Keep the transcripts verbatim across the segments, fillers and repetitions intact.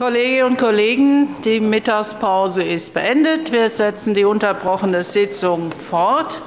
Kolleginnen und Kollegen, die Mittagspause ist beendet. Wir setzen die unterbrochene Sitzung fort.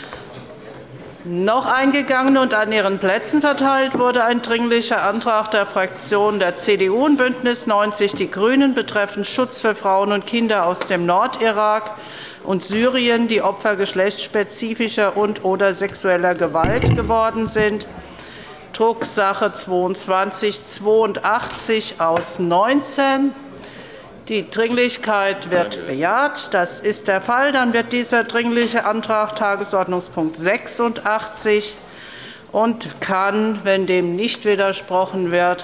Noch eingegangen und an Ihren Plätzen verteilt wurde ein Dringlicher Antrag der Fraktionen der C D U und BÜNDNIS neunzig die GRÜNEN betreffend Schutz für Frauen und Kinder aus dem Nordirak und Syrien, die Opfer geschlechtsspezifischer und/oder sexueller Gewalt geworden sind. Drucksache zweiundzwanzig zweiundachtzig aus neunzehn. Die Dringlichkeit wird bejaht. Das ist der Fall. Dann wird dieser Dringliche Antrag Tagesordnungspunkt sechsundachtzig und kann, wenn dem nicht widersprochen wird,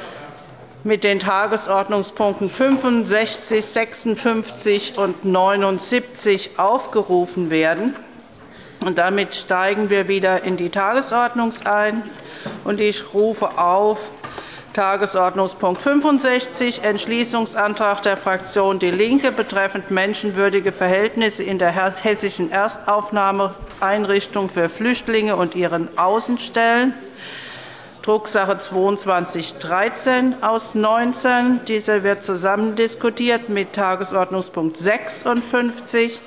mit den Tagesordnungspunkten fünfundsechzig, sechsundfünfzig und neunundsiebzig aufgerufen werden. Und damit steigen wir wieder in die Tagesordnung ein. Und ich rufe auf Tagesordnungspunkt fünfundsechzig, Entschließungsantrag der Fraktion DIE LINKE betreffend menschenwürdige Verhältnisse in der hessischen Erstaufnahmeeinrichtung für Flüchtlinge und ihren Außenstellen, Drucksache zweiundzwanzig dreizehn aus neunzehn. Diese wird zusammen diskutiert mit Tagesordnungspunkt sechsundfünfzig.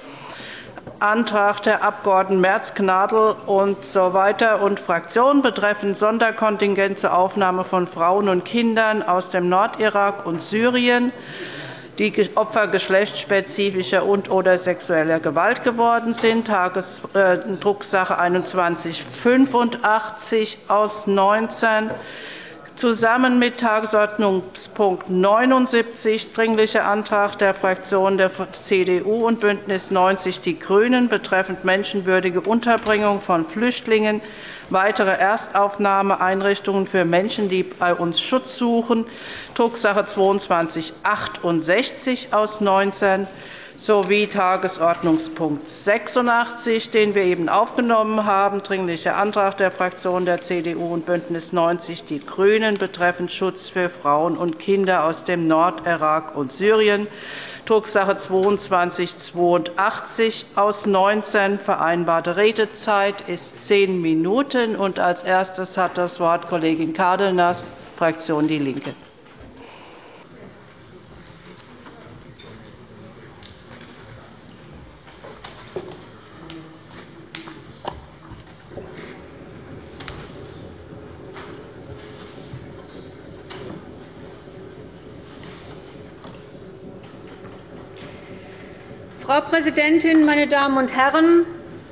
Antrag der Abg. Merz-Gnadl und so weiter und Fraktionen betreffend Sonderkontingent zur Aufnahme von Frauen und Kindern aus dem Nordirak und Syrien, die Opfer geschlechtsspezifischer und/oder sexueller Gewalt geworden sind, Drucksache einundzwanzig fünfundachtzig aus neunzehn. Zusammen mit Tagesordnungspunkt neunundsiebzig, Dringlicher Antrag der Fraktionen der C D U und BÜNDNIS neunzig die GRÜNEN betreffend menschenwürdige Unterbringung von Flüchtlingen, weitere Erstaufnahmeeinrichtungen für Menschen, die bei uns Schutz suchen, Drucksache zweiundzwanzig achtundsechzig aus neunzehn, sowie Tagesordnungspunkt sechsundachtzig, den wir eben aufgenommen haben, Dringlicher Antrag der Fraktionen der C D U und BÜNDNIS neunzig die GRÜNEN betreffend Schutz für Frauen und Kinder aus dem Nordirak und Syrien, Drucksache zweiundzwanzig zweiundachtzig aus neunzehn. Vereinbarte Redezeit ist zehn Minuten. Und als erstes hat das Wort Kollegin Cárdenas, Fraktion DIE LINKE. Frau Präsidentin, meine Damen und Herren!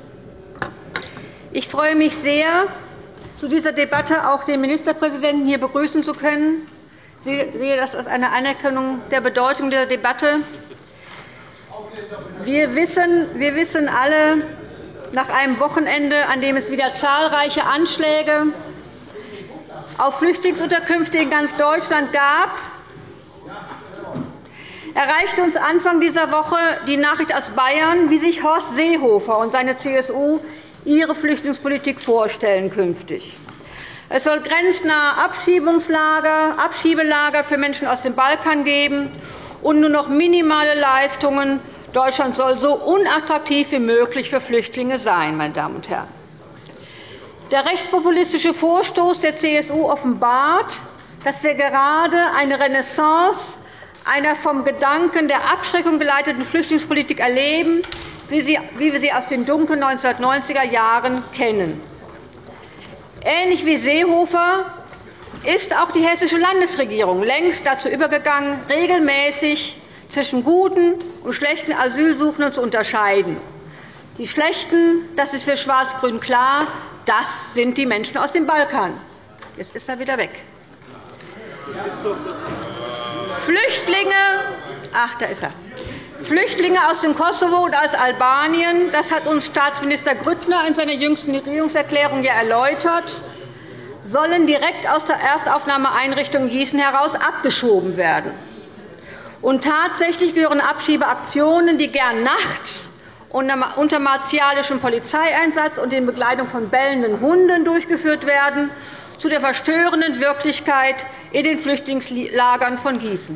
Ich freue mich sehr, zu dieser Debatte auch den Ministerpräsidenten hier begrüßen zu können. Ich sehe das als eine Anerkennung der Bedeutung dieser Debatte. Wir wissen, wir wissen alle, nach einem Wochenende, an dem es wieder zahlreiche Anschläge auf Flüchtlingsunterkünfte in ganz Deutschland gab, erreichte uns Anfang dieser Woche die Nachricht aus Bayern, wie sich Horst Seehofer und seine C S U ihre Flüchtlingspolitik vorstellen künftig. Es soll grenznahe Abschiebungslager, Abschiebelager für Menschen aus dem Balkan geben und nur noch minimale Leistungen. Deutschland soll so unattraktiv wie möglich für Flüchtlinge sein. Meine Damen und Herren. Der rechtspopulistische Vorstoß der C S U offenbart, dass wir gerade eine Renaissance einer vom Gedanken der Abschreckung geleiteten Flüchtlingspolitik erleben, wie wir sie aus den dunklen neunzehnhundertneunziger Jahren kennen. Ähnlich wie Seehofer ist auch die hessische Landesregierung längst dazu übergegangen, regelmäßig zwischen guten und schlechten Asylsuchenden zu unterscheiden. Die Schlechten, das ist für Schwarz-Grün klar, das sind die Menschen aus dem Balkan. Jetzt ist er wieder weg. Flüchtlinge, ach, da ist er. Flüchtlinge aus dem Kosovo und aus Albanien, das hat uns Staatsminister Grüttner in seiner jüngsten Regierungserklärung ja erläutert, sollen direkt aus der Erstaufnahmeeinrichtung Gießen heraus abgeschoben werden. Und tatsächlich gehören Abschiebeaktionen, die gern nachts unter martialischem Polizeieinsatz und in Begleitung von bellenden Hunden durchgeführt werden, zu der verstörenden Wirklichkeit in den Flüchtlingslagern von Gießen.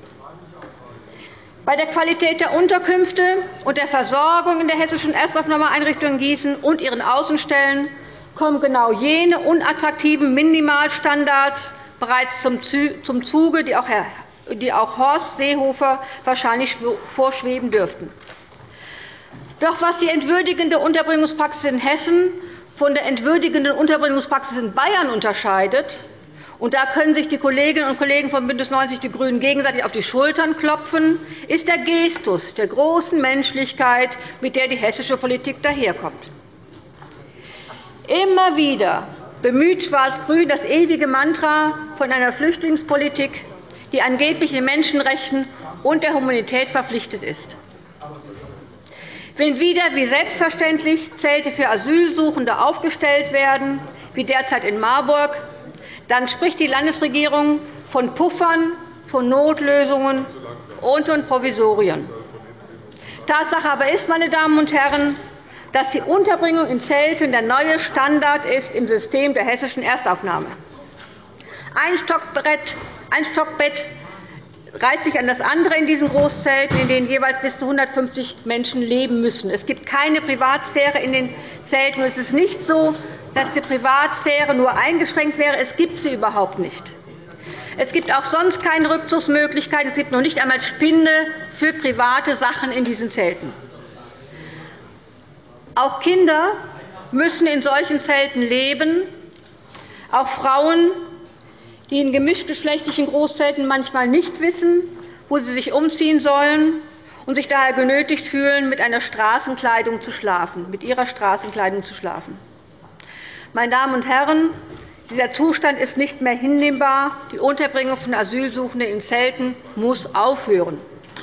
Bei der Qualität der Unterkünfte und der Versorgung in der hessischen Erstaufnahmeeinrichtung Gießen und ihren Außenstellen kommen genau jene unattraktiven Minimalstandards bereits zum Zuge, die auch Herr die auch Horst Seehofer wahrscheinlich vorschweben dürften. Doch was die entwürdigende Unterbringungspraxis in Hessen von der entwürdigenden Unterbringungspraxis in Bayern unterscheidet, und da können sich die Kolleginnen und Kollegen von BÜNDNIS neunzig die GRÜNEN gegenseitig auf die Schultern klopfen, ist der Gestus der großen Menschlichkeit, mit der die hessische Politik daherkommt. Immer wieder bemüht Schwarz-Grün das ewige Mantra von einer Flüchtlingspolitik, die angeblich den Menschenrechten und der Humanität verpflichtet ist. Wenn wieder wie selbstverständlich Zelte für Asylsuchende aufgestellt werden, wie derzeit in Marburg, dann spricht die Landesregierung von Puffern, von Notlösungen und von Provisorien. Tatsache aber ist, meine Damen und Herren, dass die Unterbringung in Zelten der neue Standard ist im System der hessischen Erstaufnahme. Ein Stockbett, ein Stockbett reiht sich an das andere in diesen Großzelten, in denen jeweils bis zu hundertfünfzig Menschen leben müssen. Es gibt keine Privatsphäre in den Zelten. Es ist nicht so, dass die Privatsphäre nur eingeschränkt wäre. Es gibt sie überhaupt nicht. Es gibt auch sonst keine Rückzugsmöglichkeiten. Es gibt noch nicht einmal Spinde für private Sachen in diesen Zelten. Auch Kinder müssen in solchen Zelten leben, auch Frauen, die in gemischtgeschlechtlichen Großzelten manchmal nicht wissen, wo sie sich umziehen sollen und sich daher genötigt fühlen, mit einer Straßenkleidung zu schlafen, mit ihrer Straßenkleidung zu schlafen. Meine Damen und Herren, dieser Zustand ist nicht mehr hinnehmbar. Die Unterbringung von Asylsuchenden in Zelten muss aufhören.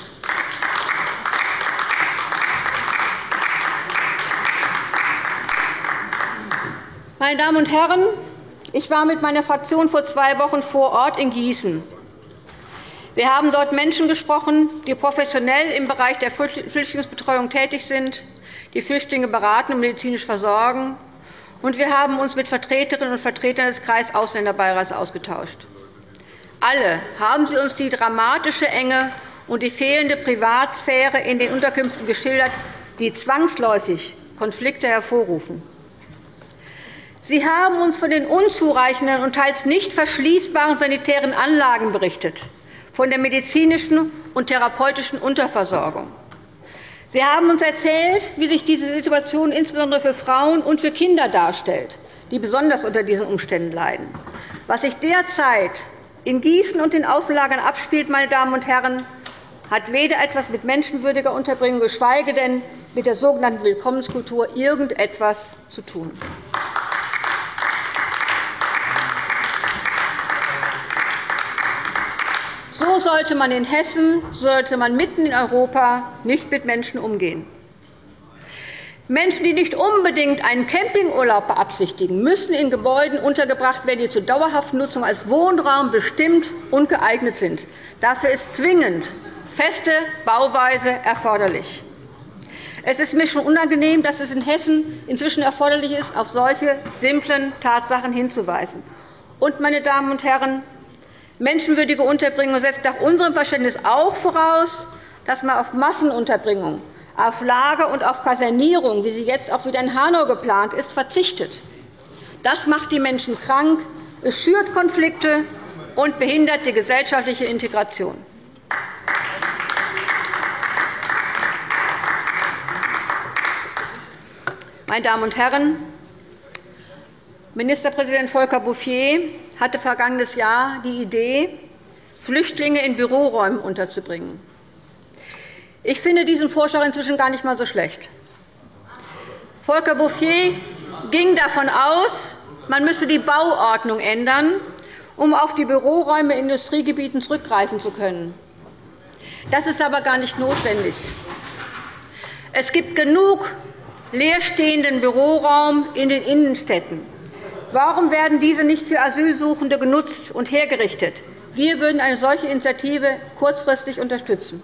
Meine Damen und Herren, ich war mit meiner Fraktion vor zwei Wochen vor Ort in Gießen. Wir haben dort Menschen gesprochen, die professionell im Bereich der Flüchtlingsbetreuung tätig sind, die Flüchtlinge beraten und medizinisch versorgen. Und wir haben uns mit Vertreterinnen und Vertretern des Kreisausländerbeirats ausgetauscht. Alle haben sie uns die dramatische Enge und die fehlende Privatsphäre in den Unterkünften geschildert, die zwangsläufig Konflikte hervorrufen. Sie haben uns von den unzureichenden und teils nicht verschließbaren sanitären Anlagen berichtet, von der medizinischen und therapeutischen Unterversorgung. Sie haben uns erzählt, wie sich diese Situation insbesondere für Frauen und für Kinder darstellt, die besonders unter diesen Umständen leiden. Was sich derzeit in Gießen und den Außenlagern abspielt, meine Damen und Herren, hat weder etwas mit menschenwürdiger Unterbringung, geschweige denn mit der sogenannten Willkommenskultur irgendetwas zu tun. So sollte man in Hessen, so sollte man mitten in Europa nicht mit Menschen umgehen. Menschen, die nicht unbedingt einen Campingurlaub beabsichtigen, müssen in Gebäuden untergebracht werden, die zur dauerhaften Nutzung als Wohnraum bestimmt und geeignet sind. Dafür ist zwingend feste Bauweise erforderlich. Es ist mir schon unangenehm, dass es in Hessen inzwischen erforderlich ist, auf solche simplen Tatsachen hinzuweisen. Und, meine Damen und Herren, menschenwürdige Unterbringung setzt nach unserem Verständnis auch voraus, dass man auf Massenunterbringung, auf Lager und auf Kasernierung, wie sie jetzt auch wieder in Hanau geplant ist, verzichtet. Das macht die Menschen krank, es schürt Konflikte und behindert die gesellschaftliche Integration. Meine Damen und Herren, Ministerpräsident Volker Bouffier hatte vergangenes Jahr die Idee, Flüchtlinge in Büroräumen unterzubringen. Ich finde diesen Vorschlag inzwischen gar nicht einmal so schlecht. Volker Bouffier ging davon aus, man müsse die Bauordnung ändern, um auf die Büroräume in Industriegebieten zurückgreifen zu können. Das ist aber gar nicht notwendig. Es gibt genug leerstehenden Büroraum in den Innenstädten. Warum werden diese nicht für Asylsuchende genutzt und hergerichtet? Wir würden eine solche Initiative kurzfristig unterstützen.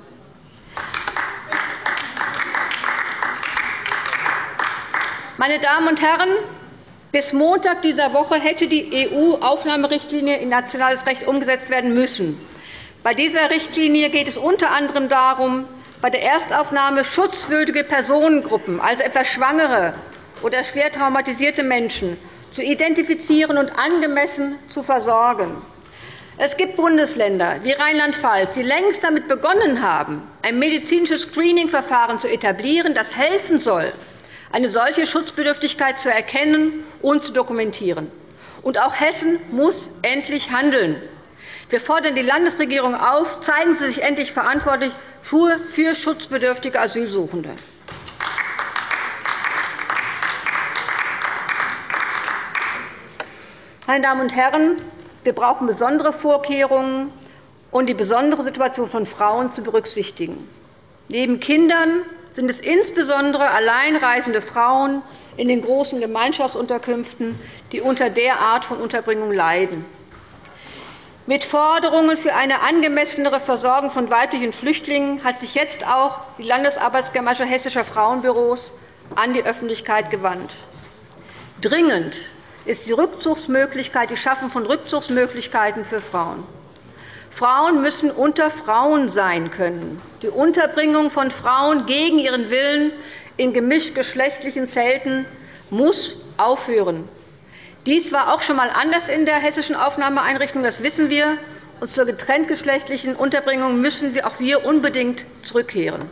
Meine Damen und Herren, bis Montag dieser Woche hätte die E U-Aufnahmerichtlinie in nationales Recht umgesetzt werden müssen. Bei dieser Richtlinie geht es unter anderem darum, bei der Erstaufnahme schutzwürdige Personengruppen, also etwa Schwangere oder schwer traumatisierte Menschen, zu identifizieren und angemessen zu versorgen. Es gibt Bundesländer wie Rheinland-Pfalz, die längst damit begonnen haben, ein medizinisches Screening-Verfahren zu etablieren, das helfen soll, eine solche Schutzbedürftigkeit zu erkennen und zu dokumentieren. Und auch Hessen muss endlich handeln. Wir fordern die Landesregierung auf, zeigen Sie sich endlich verantwortlich für, für schutzbedürftige Asylsuchende. Meine Damen und Herren, wir brauchen besondere Vorkehrungen, um die besondere Situation von Frauen zu berücksichtigen. Neben Kindern sind es insbesondere alleinreisende Frauen in den großen Gemeinschaftsunterkünften, die unter der Art von Unterbringung leiden. Mit Forderungen für eine angemessenere Versorgung von weiblichen Flüchtlingen hat sich jetzt auch die Landesarbeitsgemeinschaft hessischer Frauenbüros an die Öffentlichkeit gewandt. Dringend ist die Rückzugsmöglichkeit, die Schaffung von Rückzugsmöglichkeiten für Frauen. Frauen müssen unter Frauen sein können. Die Unterbringung von Frauen gegen ihren Willen in gemischtgeschlechtlichen Zelten muss aufhören. Dies war auch schon einmal anders in der hessischen Aufnahmeeinrichtung, das wissen wir. Und zur getrenntgeschlechtlichen Unterbringung müssen wir auch wir unbedingt zurückkehren.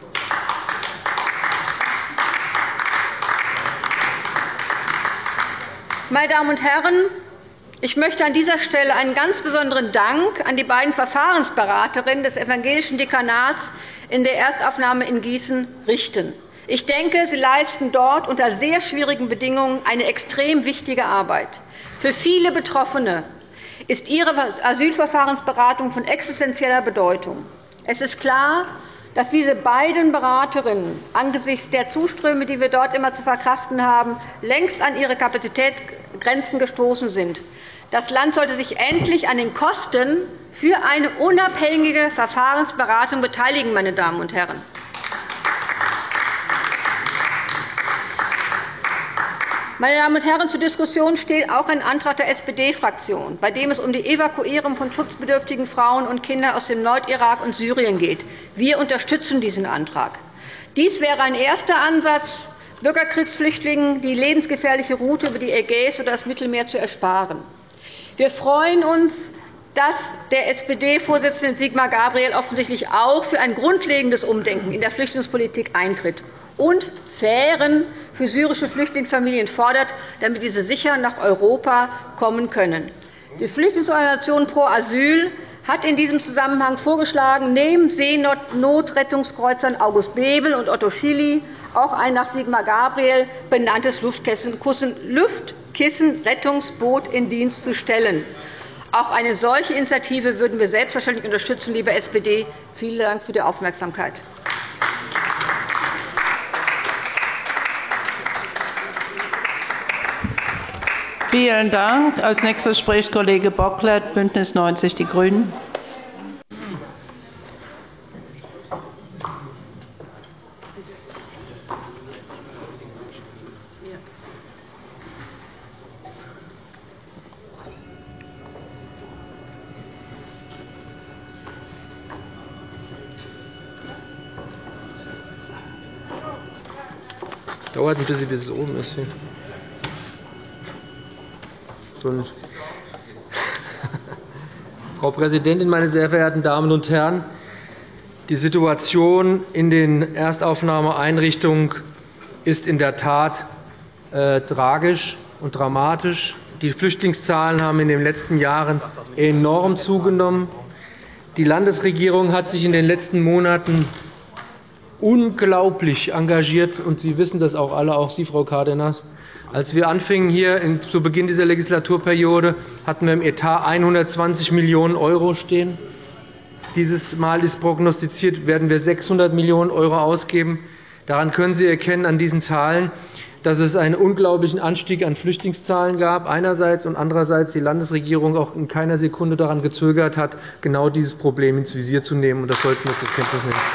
Meine Damen und Herren, ich möchte an dieser Stelle einen ganz besonderen Dank an die beiden Verfahrensberaterinnen des Evangelischen Dekanats in der Erstaufnahme in Gießen richten. Ich denke, sie leisten dort unter sehr schwierigen Bedingungen eine extrem wichtige Arbeit. Für viele Betroffene ist ihre Asylverfahrensberatung von existenzieller Bedeutung. Es ist klar, dass diese beiden Beraterinnen angesichts der Zuströme, die wir dort immer zu verkraften haben, längst an ihre Kapazitätsgrenzen gestoßen sind. Das Land sollte sich endlich an den Kosten für eine unabhängige Verfahrensberatung beteiligen, meine Damen und Herren. Meine Damen und Herren, zur Diskussion steht auch ein Antrag der S P D-Fraktion, bei dem es um die Evakuierung von schutzbedürftigen Frauen und Kindern aus dem Nordirak und Syrien geht. Wir unterstützen diesen Antrag. Dies wäre ein erster Ansatz, Bürgerkriegsflüchtlingen die lebensgefährliche Route über die Ägäis oder das Mittelmeer zu ersparen. Wir freuen uns, dass der S P D-Vorsitzende Sigmar Gabriel offensichtlich auch für ein grundlegendes Umdenken in der Flüchtlingspolitik eintritt und Fähren für syrische Flüchtlingsfamilien fordert, damit diese sicher nach Europa kommen können. Die Flüchtlingsorganisation Pro Asyl hat in diesem Zusammenhang vorgeschlagen, neben Seenotrettungskreuzern August Bebel und Otto Schily auch ein nach Sigmar Gabriel benanntes Luftkissenrettungsboot in Dienst zu stellen. Auch eine solche Initiative würden wir selbstverständlich unterstützen, liebe S P D. Vielen Dank für die Aufmerksamkeit. Vielen Dank. Als nächster spricht Kollege Bocklet, Bündnis neunzig, die Grünen. Dauert ein bisschen, bis es oben ist. Frau Präsidentin, meine sehr verehrten Damen und Herren! Die Situation in den Erstaufnahmeeinrichtungen ist in der Tat äh, tragisch und dramatisch. Die Flüchtlingszahlen haben in den letzten Jahren enorm zugenommen. Die Landesregierung hat sich in den letzten Monaten unglaublich engagiert, und Sie wissen das auch alle, auch Sie, Frau Cárdenas. Als wir anfingen hier zu Beginn dieser Legislaturperiode, hatten wir im Etat hundertzwanzig Millionen € stehen. Dieses Mal ist prognostiziert, werden wir sechshundert Millionen € ausgeben. Daran können Sie erkennen, an diesen Zahlen, dass es einen unglaublichen Anstieg an Flüchtlingszahlen gab, einerseits, und andererseits die Landesregierung auch in keiner Sekunde daran gezögert hat, genau dieses Problem ins Visier zu nehmen. Und das sollten wir zur Kenntnis nehmen.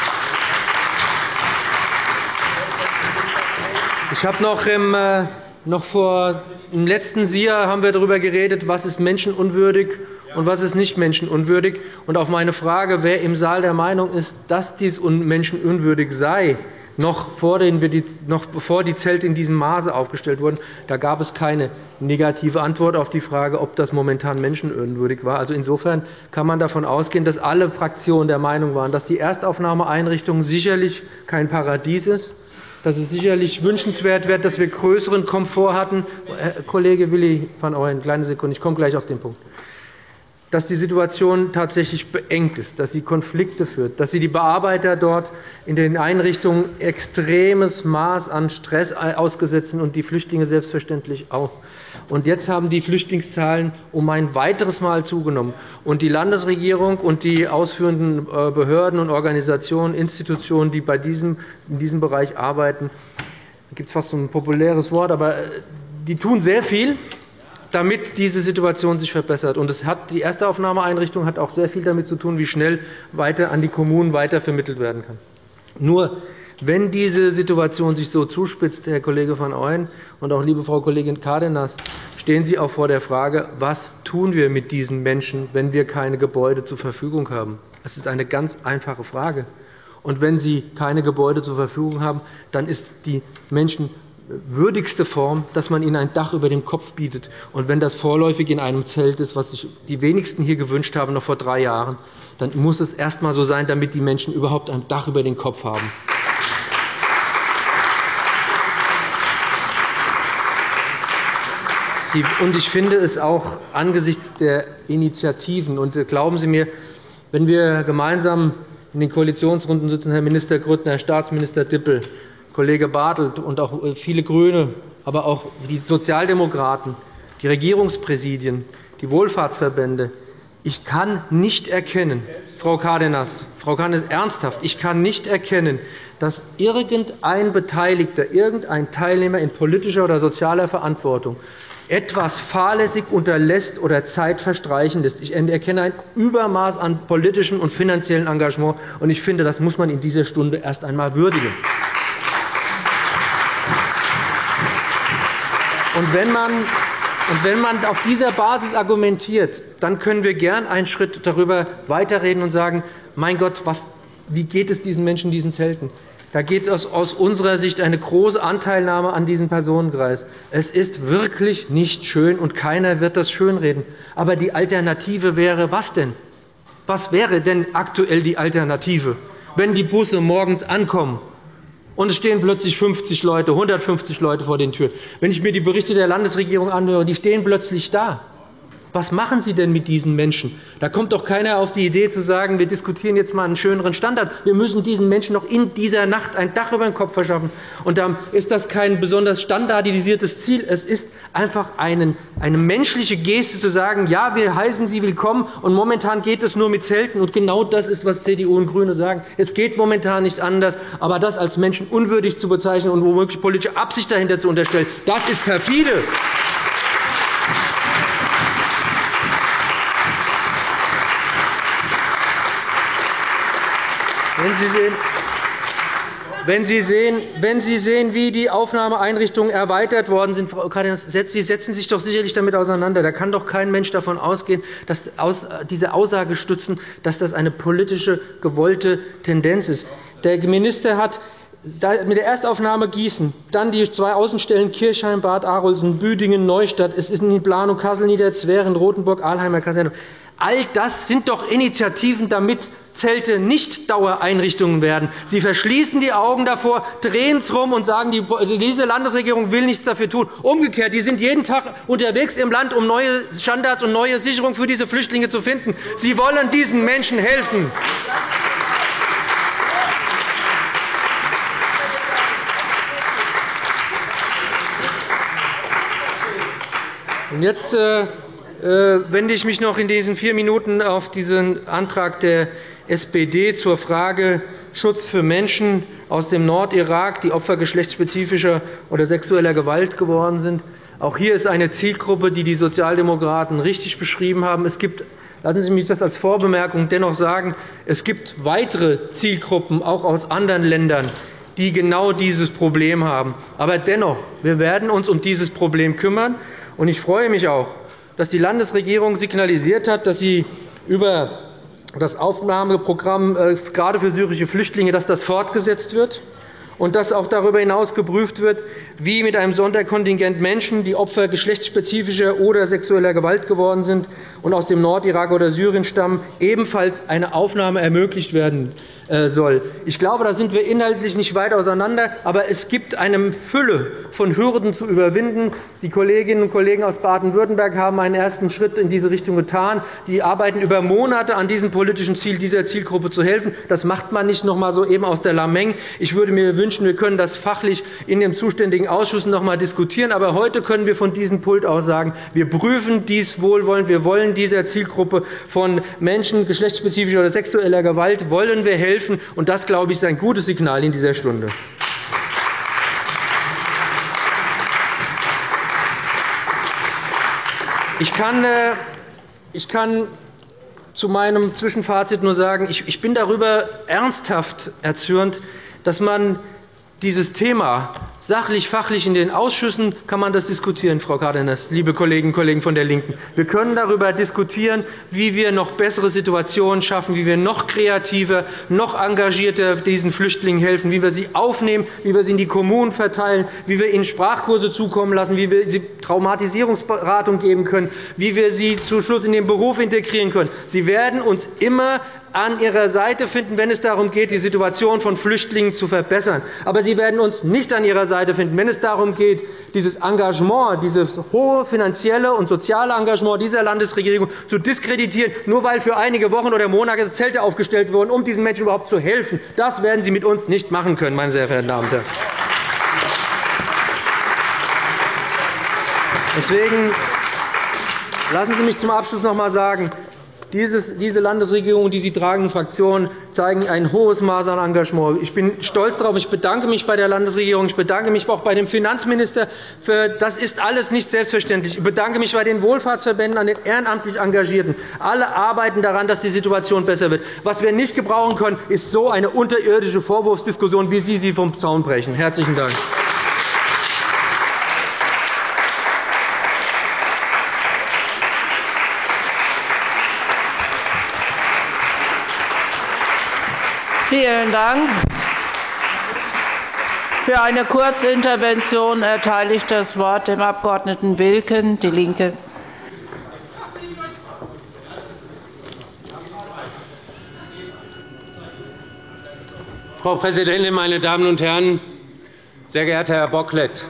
Ich habe noch, im, äh, noch vor im letzten S I A haben wir darüber geredet, was ist menschenunwürdig und was ist nicht menschenunwürdig. Und auf meine Frage, wer im Saal der Meinung ist, dass dies menschenunwürdig sei, noch, vor den, noch bevor die Zelte in diesem Maße aufgestellt wurden, da gab es keine negative Antwort auf die Frage, ob das momentan menschenwürdig war. Also insofern kann man davon ausgehen, dass alle Fraktionen der Meinung waren, dass die Erstaufnahmeeinrichtung sicherlich kein Paradies ist, dass es sicherlich wünschenswert wäre, dass wir größeren Komfort hatten. Herr Kollege Willi van Ooyen, eine kleine Sekunde, ich komme gleich auf den Punkt. Dass die Situation tatsächlich beengt ist, dass sie Konflikte führt, dass sie die Bearbeiter dort in den Einrichtungen extremes Maß an Stress ausgesetzt sind und die Flüchtlinge selbstverständlich auch. Und jetzt haben die Flüchtlingszahlen um ein weiteres Mal zugenommen. Und die Landesregierung und die ausführenden Behörden und Organisationen, Institutionen, die bei diesem, in diesem Bereich arbeiten, da gibt es fast so ein populäres Wort, aber die tun sehr viel, damit diese Situation sich verbessert. Und es hat, die Erstaufnahmeeinrichtung hat auch sehr viel damit zu tun, wie schnell weiter an die Kommunen weitervermittelt werden kann. Nur wenn diese Situation sich so zuspitzt, Herr Kollege van Ooyen und auch liebe Frau Kollegin Cárdenas, stehen Sie auch vor der Frage, was tun wir mit diesen Menschen, wenn wir keine Gebäude zur Verfügung haben? Das ist eine ganz einfache Frage. Und wenn Sie keine Gebäude zur Verfügung haben, dann ist die menschenwürdigste Form, dass man ihnen ein Dach über dem Kopf bietet. Und wenn das vorläufig in einem Zelt ist, was sich die wenigsten hier gewünscht haben, noch vor drei Jahren, dann muss es erst einmal so sein, damit die Menschen überhaupt ein Dach über den Kopf haben. Und ich finde es auch angesichts der Initiativen, und glauben Sie mir, wenn wir gemeinsam in den Koalitionsrunden sitzen, Herr Minister Grüttner, Herr Staatsminister Dippel, Kollege Bartelt und auch viele GRÜNE, aber auch die Sozialdemokraten, die Regierungspräsidien, die Wohlfahrtsverbände, ich kann nicht erkennen, Frau Cárdenas, Frau Cárdenas, ernsthaft, ich kann nicht erkennen, dass irgendein Beteiligter, irgendein Teilnehmer in politischer oder sozialer Verantwortung etwas fahrlässig unterlässt oder Zeit verstreichen lässt. Ich erkenne ein Übermaß an politischem und finanziellem Engagement, und ich finde, das muss man in dieser Stunde erst einmal würdigen. Und wenn man Und wenn man auf dieser Basis argumentiert, dann können wir gern einen Schritt darüber weiterreden und sagen, mein Gott, was, wie geht es diesen Menschen in diesen Zelten? Da geht es aus unserer Sicht eine große Anteilnahme an diesem Personenkreis. Es ist wirklich nicht schön, und keiner wird das schönreden. Aber die Alternative wäre was denn? Was wäre denn aktuell die Alternative, wenn die Busse morgens ankommen und es stehen plötzlich fünfzig Leute, hundertfünfzig Leute vor den Türen? Wenn ich mir die Berichte der Landesregierung anhöre, die stehen plötzlich da. Was machen Sie denn mit diesen Menschen? Da kommt doch keiner auf die Idee zu sagen, wir diskutieren jetzt einmal einen schöneren Standard. Wir müssen diesen Menschen noch in dieser Nacht ein Dach über den Kopf verschaffen. Und dann ist das kein besonders standardisiertes Ziel. Es ist einfach eine, eine menschliche Geste zu sagen, ja, wir heißen Sie willkommen, und momentan geht es nur mit Zelten. Und genau das ist, was C D U und GRÜNE sagen. Es geht momentan nicht anders. Aber das als menschenunwürdig zu bezeichnen und womöglich politische Absicht dahinter zu unterstellen, das ist perfide. Wenn Sie, sehen, wenn, Sie sehen, wenn Sie sehen, wie die Aufnahmeeinrichtungen erweitert worden sind, Frau Cárdenas, Sie setzen sich doch sicherlich damit auseinander. Da kann doch kein Mensch davon ausgehen, dass diese Aussage stützen, dass das eine politische, gewollte Tendenz ist. Der Minister hat mit der Erstaufnahme Gießen, dann die zwei Außenstellen Kirchheim, Bad Arolsen, Büdingen, Neustadt, es ist in die Planung Kassel, Niederzweren, Rotenburg, Alheimer Kaserne. All das sind doch Initiativen, damit Zelte nicht Dauereinrichtungen werden. Sie verschließen die Augen davor, drehen es rum und sagen, diese Landesregierung will nichts dafür tun. Umgekehrt, die sind jeden Tag unterwegs im Land, um neue Standards und neue Sicherungen für diese Flüchtlinge zu finden. Sie wollen diesen Menschen helfen. Und jetzt äh, wende ich mich noch in diesen vier Minuten auf diesen Antrag der S P D zur Frage Schutz für Menschen aus dem Nordirak, die Opfer geschlechtsspezifischer oder sexueller Gewalt geworden sind. Auch hier ist eine Zielgruppe, die die Sozialdemokraten richtig beschrieben haben. Es gibt, lassen Sie mich das als Vorbemerkung dennoch sagen, es gibt weitere Zielgruppen, auch aus anderen Ländern, die genau dieses Problem haben. Aber dennoch, wir werden uns um dieses Problem kümmern. Und ich freue mich auch, dass die Landesregierung signalisiert hat, dass sie über das Aufnahmeprogramm gerade für syrische Flüchtlinge, dass das fortgesetzt wird, und dass auch darüber hinaus geprüft wird, wie mit einem Sonderkontingent Menschen, die Opfer geschlechtsspezifischer oder sexueller Gewalt geworden sind und aus dem Nordirak oder Syrien stammen, ebenfalls eine Aufnahme ermöglicht werden soll. Ich glaube, da sind wir inhaltlich nicht weit auseinander, aber es gibt eine Fülle von Hürden zu überwinden. Die Kolleginnen und Kollegen aus Baden-Württemberg haben einen ersten Schritt in diese Richtung getan. Die arbeiten über Monate an diesem politischen Ziel, dieser Zielgruppe zu helfen. Das macht man nicht noch einmal so eben aus der Lameng. Ich würde mir wünschen, wir können das fachlich in den zuständigen Ausschüssen noch einmal diskutieren. Aber heute können wir von diesem Pult aus sagen, wir prüfen dies wohlwollend. Wir wollen dieser Zielgruppe von Menschen geschlechtsspezifischer oder sexueller Gewalt wollen wir helfen. Und das, glaube ich, ist ein gutes Signal in dieser Stunde. Ich kann, ich kann zu meinem Zwischenfazit nur sagen, ich bin darüber ernsthaft erzürnt, dass man dieses Thema sachlich, fachlich in den Ausschüssen kann man das diskutieren, Frau Cárdenas, liebe Kolleginnen und Kollegen von der LINKEN. Wir können darüber diskutieren, wie wir noch bessere Situationen schaffen, wie wir noch kreativer, noch engagierter diesen Flüchtlingen helfen, wie wir sie aufnehmen, wie wir sie in die Kommunen verteilen, wie wir ihnen Sprachkurse zukommen lassen, wie wir sie Traumatisierungsberatung geben können, wie wir sie zum Schluss in den Beruf integrieren können. Sie werden uns immer an Ihrer Seite finden, wenn es darum geht, die Situation von Flüchtlingen zu verbessern. Aber Sie werden uns nicht an Ihrer Seite finden, wenn es darum geht, dieses Engagement, dieses hohe finanzielle und soziale Engagement dieser Landesregierung zu diskreditieren, nur weil für einige Wochen oder Monate Zelte aufgestellt wurden, um diesen Menschen überhaupt zu helfen. Das werden Sie mit uns nicht machen können, meine sehr verehrten Damen und Herren. Deswegen lassen Sie mich zum Abschluss noch einmal sagen, Diese Landesregierung und die sie tragenden Fraktionen zeigen ein hohes Maß an Engagement. Ich bin stolz darauf. Ich bedanke mich bei der Landesregierung. Ich bedanke mich auch bei dem Finanzminister. Das ist alles nicht selbstverständlich. Ich bedanke mich bei den Wohlfahrtsverbänden, an den ehrenamtlich Engagierten. Alle arbeiten daran, dass die Situation besser wird. Was wir nicht gebrauchen können, ist so eine unterirdische Vorwurfsdiskussion, wie Sie sie vom Zaun brechen. – Herzlichen Dank. Vielen Dank. Für eine Kurzintervention erteile ich das Wort dem Abg. Wilken, DIE LINKE. Frau Präsidentin, meine Damen und Herren! Sehr geehrter Herr Bocklet,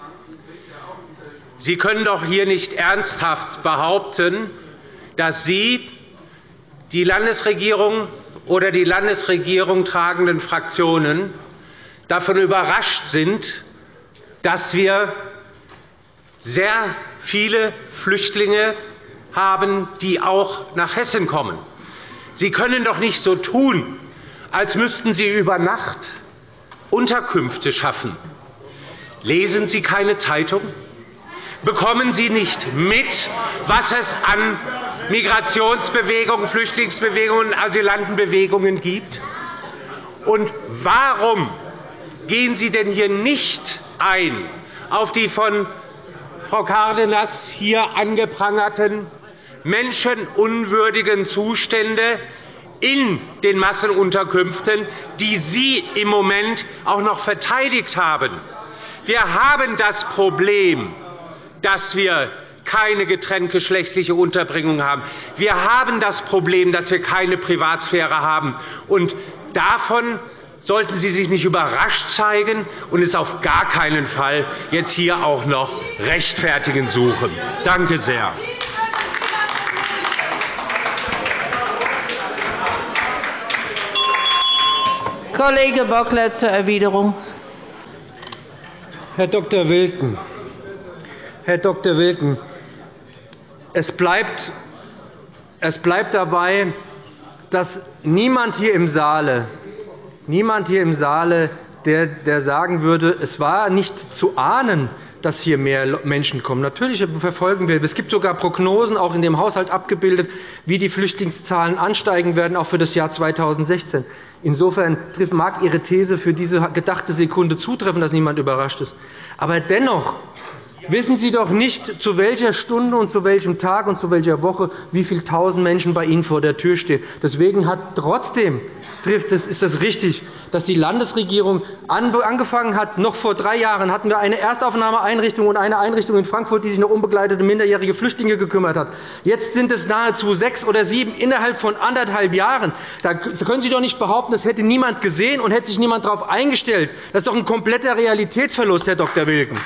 Sie können doch hier nicht ernsthaft behaupten, dass Sie, die Landesregierung oder die Landesregierung tragenden Fraktionen davon überrascht sind, dass wir sehr viele Flüchtlinge haben, die auch nach Hessen kommen. Sie können doch nicht so tun, als müssten Sie über Nacht Unterkünfte schaffen. Lesen Sie keine Zeitung? Bekommen Sie nicht mit, was es an Migrationsbewegungen, Flüchtlingsbewegungen und Asylantenbewegungen gibt? Und warum gehen Sie denn hier nicht ein auf die von Frau Cárdenas hier angeprangerten menschenunwürdigen Zustände in den Massenunterkünften, die Sie im Moment auch noch verteidigt haben? Wir haben das Problem, dass wir keine getrenntgeschlechtliche Unterbringung haben. Wir haben das Problem, dass wir keine Privatsphäre haben. Und davon sollten Sie sich nicht überrascht zeigen und es auf gar keinen Fall jetzt hier auch noch rechtfertigen suchen. Danke sehr. Kollege Bocklet zur Erwiderung. Herr Doktor Wilken, Herr Doktor Wilken, es bleibt, es bleibt dabei, dass niemand hier im Saale, niemand hier im Saale, der, der sagen würde, es war nicht zu ahnen, dass hier mehr Menschen kommen. Natürlich verfolgen wir. Es gibt sogar Prognosen, auch in dem Haushalt abgebildet, wie die Flüchtlingszahlen ansteigen werden, auch für das Jahr zweitausendsechzehn. Insofern mag Ihre These für diese gedachte Sekunde zutreffen, dass niemand überrascht ist. Aber dennoch wissen Sie doch nicht, zu welcher Stunde und zu welchem Tag und zu welcher Woche wie viele tausend Menschen bei Ihnen vor der Tür stehen. Deswegen hat trotzdem trifft es, ist es richtig, dass die Landesregierung angefangen hat. Noch vor drei Jahren hatten wir eine Erstaufnahmeeinrichtung und eine Einrichtung in Frankfurt, die sich um unbegleitete minderjährige Flüchtlinge gekümmert hat. Jetzt sind es nahezu sechs oder sieben innerhalb von anderthalb Jahren. Da können Sie doch nicht behaupten, das hätte niemand gesehen und hätte sich niemand darauf eingestellt. Das ist doch ein kompletter Realitätsverlust, Herr Doktor Wilken.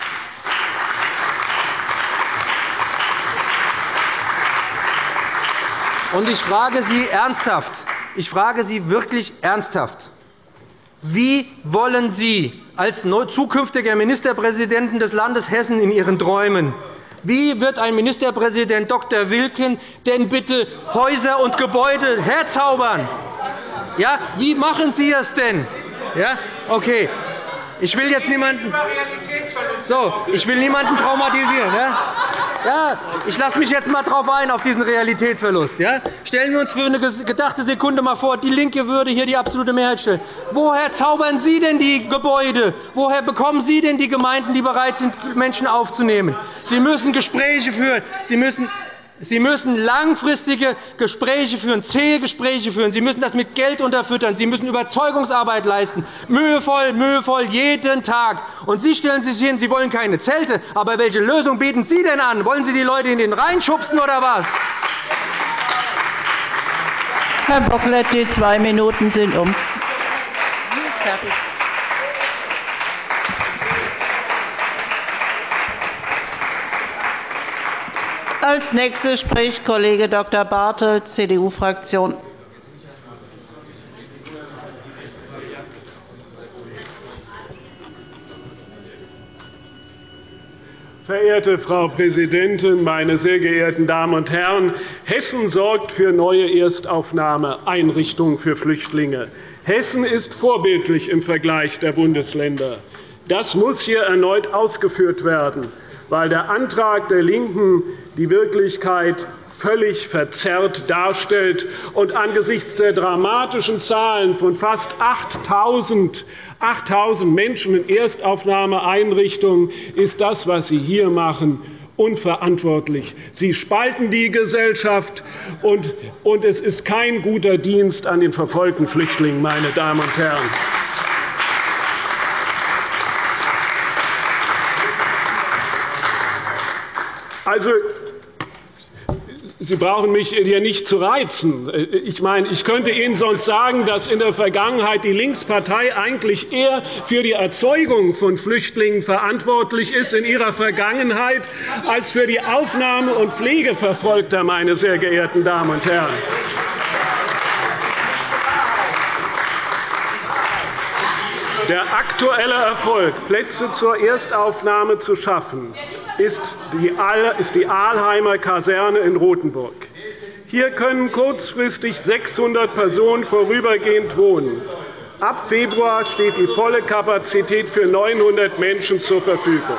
Und ich frage Sie ernsthaft, ich frage Sie wirklich ernsthaft, wie wollen Sie als zukünftiger Ministerpräsidenten des Landes Hessen in Ihren Träumen, wie wird ein Ministerpräsident Doktor Wilken denn bitte Häuser und Gebäude herzaubern? Ja, wie machen Sie es denn? Ja, okay. Ich will jetzt niemanden, so, ich will niemanden traumatisieren. Ja? Ja, ich lasse mich jetzt einmal darauf ein, auf diesen Realitätsverlust. Ja? Stellen wir uns für eine gedachte Sekunde mal vor, die LINKE würde hier die absolute Mehrheit stellen. Woher zaubern Sie denn die Gebäude? Woher bekommen Sie denn die Gemeinden, die bereit sind, Menschen aufzunehmen? Sie müssen Gespräche führen. Sie müssen Sie müssen langfristige Gespräche führen, zähe Gespräche führen. Sie müssen das mit Geld unterfüttern. Sie müssen Überzeugungsarbeit leisten, mühevoll, mühevoll, jeden Tag. Und Sie stellen sich hin, Sie wollen keine Zelte. Aber welche Lösung bieten Sie denn an? Wollen Sie die Leute in den Rhein schubsen oder was? Herr Bocklet, die zwei Minuten sind um. Fertig. Als Nächster spricht Kollege Doktor Bartelt, C D U-Fraktion. Verehrte Frau Präsidentin, meine sehr geehrten Damen und Herren! Hessen sorgt für neue Erstaufnahmeeinrichtungen für Flüchtlinge. Hessen ist vorbildlich im Vergleich der Bundesländer. Das muss hier erneut ausgeführt werden, weil der Antrag der LINKEN die Wirklichkeit völlig verzerrt darstellt und angesichts der dramatischen Zahlen von fast achttausend Menschen in Erstaufnahmeeinrichtungen ist das, was Sie hier machen, unverantwortlich. Sie spalten die Gesellschaft, und es ist kein guter Dienst an den verfolgten Flüchtlingen, meine Damen und Herren. Also, Sie brauchen mich hier nicht zu reizen. Ich meine, ich könnte Ihnen sonst sagen, dass in der Vergangenheit die Linkspartei eigentlich eher für die Erzeugung von Flüchtlingen verantwortlich ist in ihrer Vergangenheit als für die Aufnahme und Pflege Verfolgter, meine sehr geehrten Damen und Herren. Der aktuelle Erfolg, Plätze zur Erstaufnahme zu schaffen, ist die Ahlheimer Kaserne in Rothenburg. Hier können kurzfristig sechshundert Personen vorübergehend wohnen. Ab Februar steht die volle Kapazität für neunhundert Menschen zur Verfügung.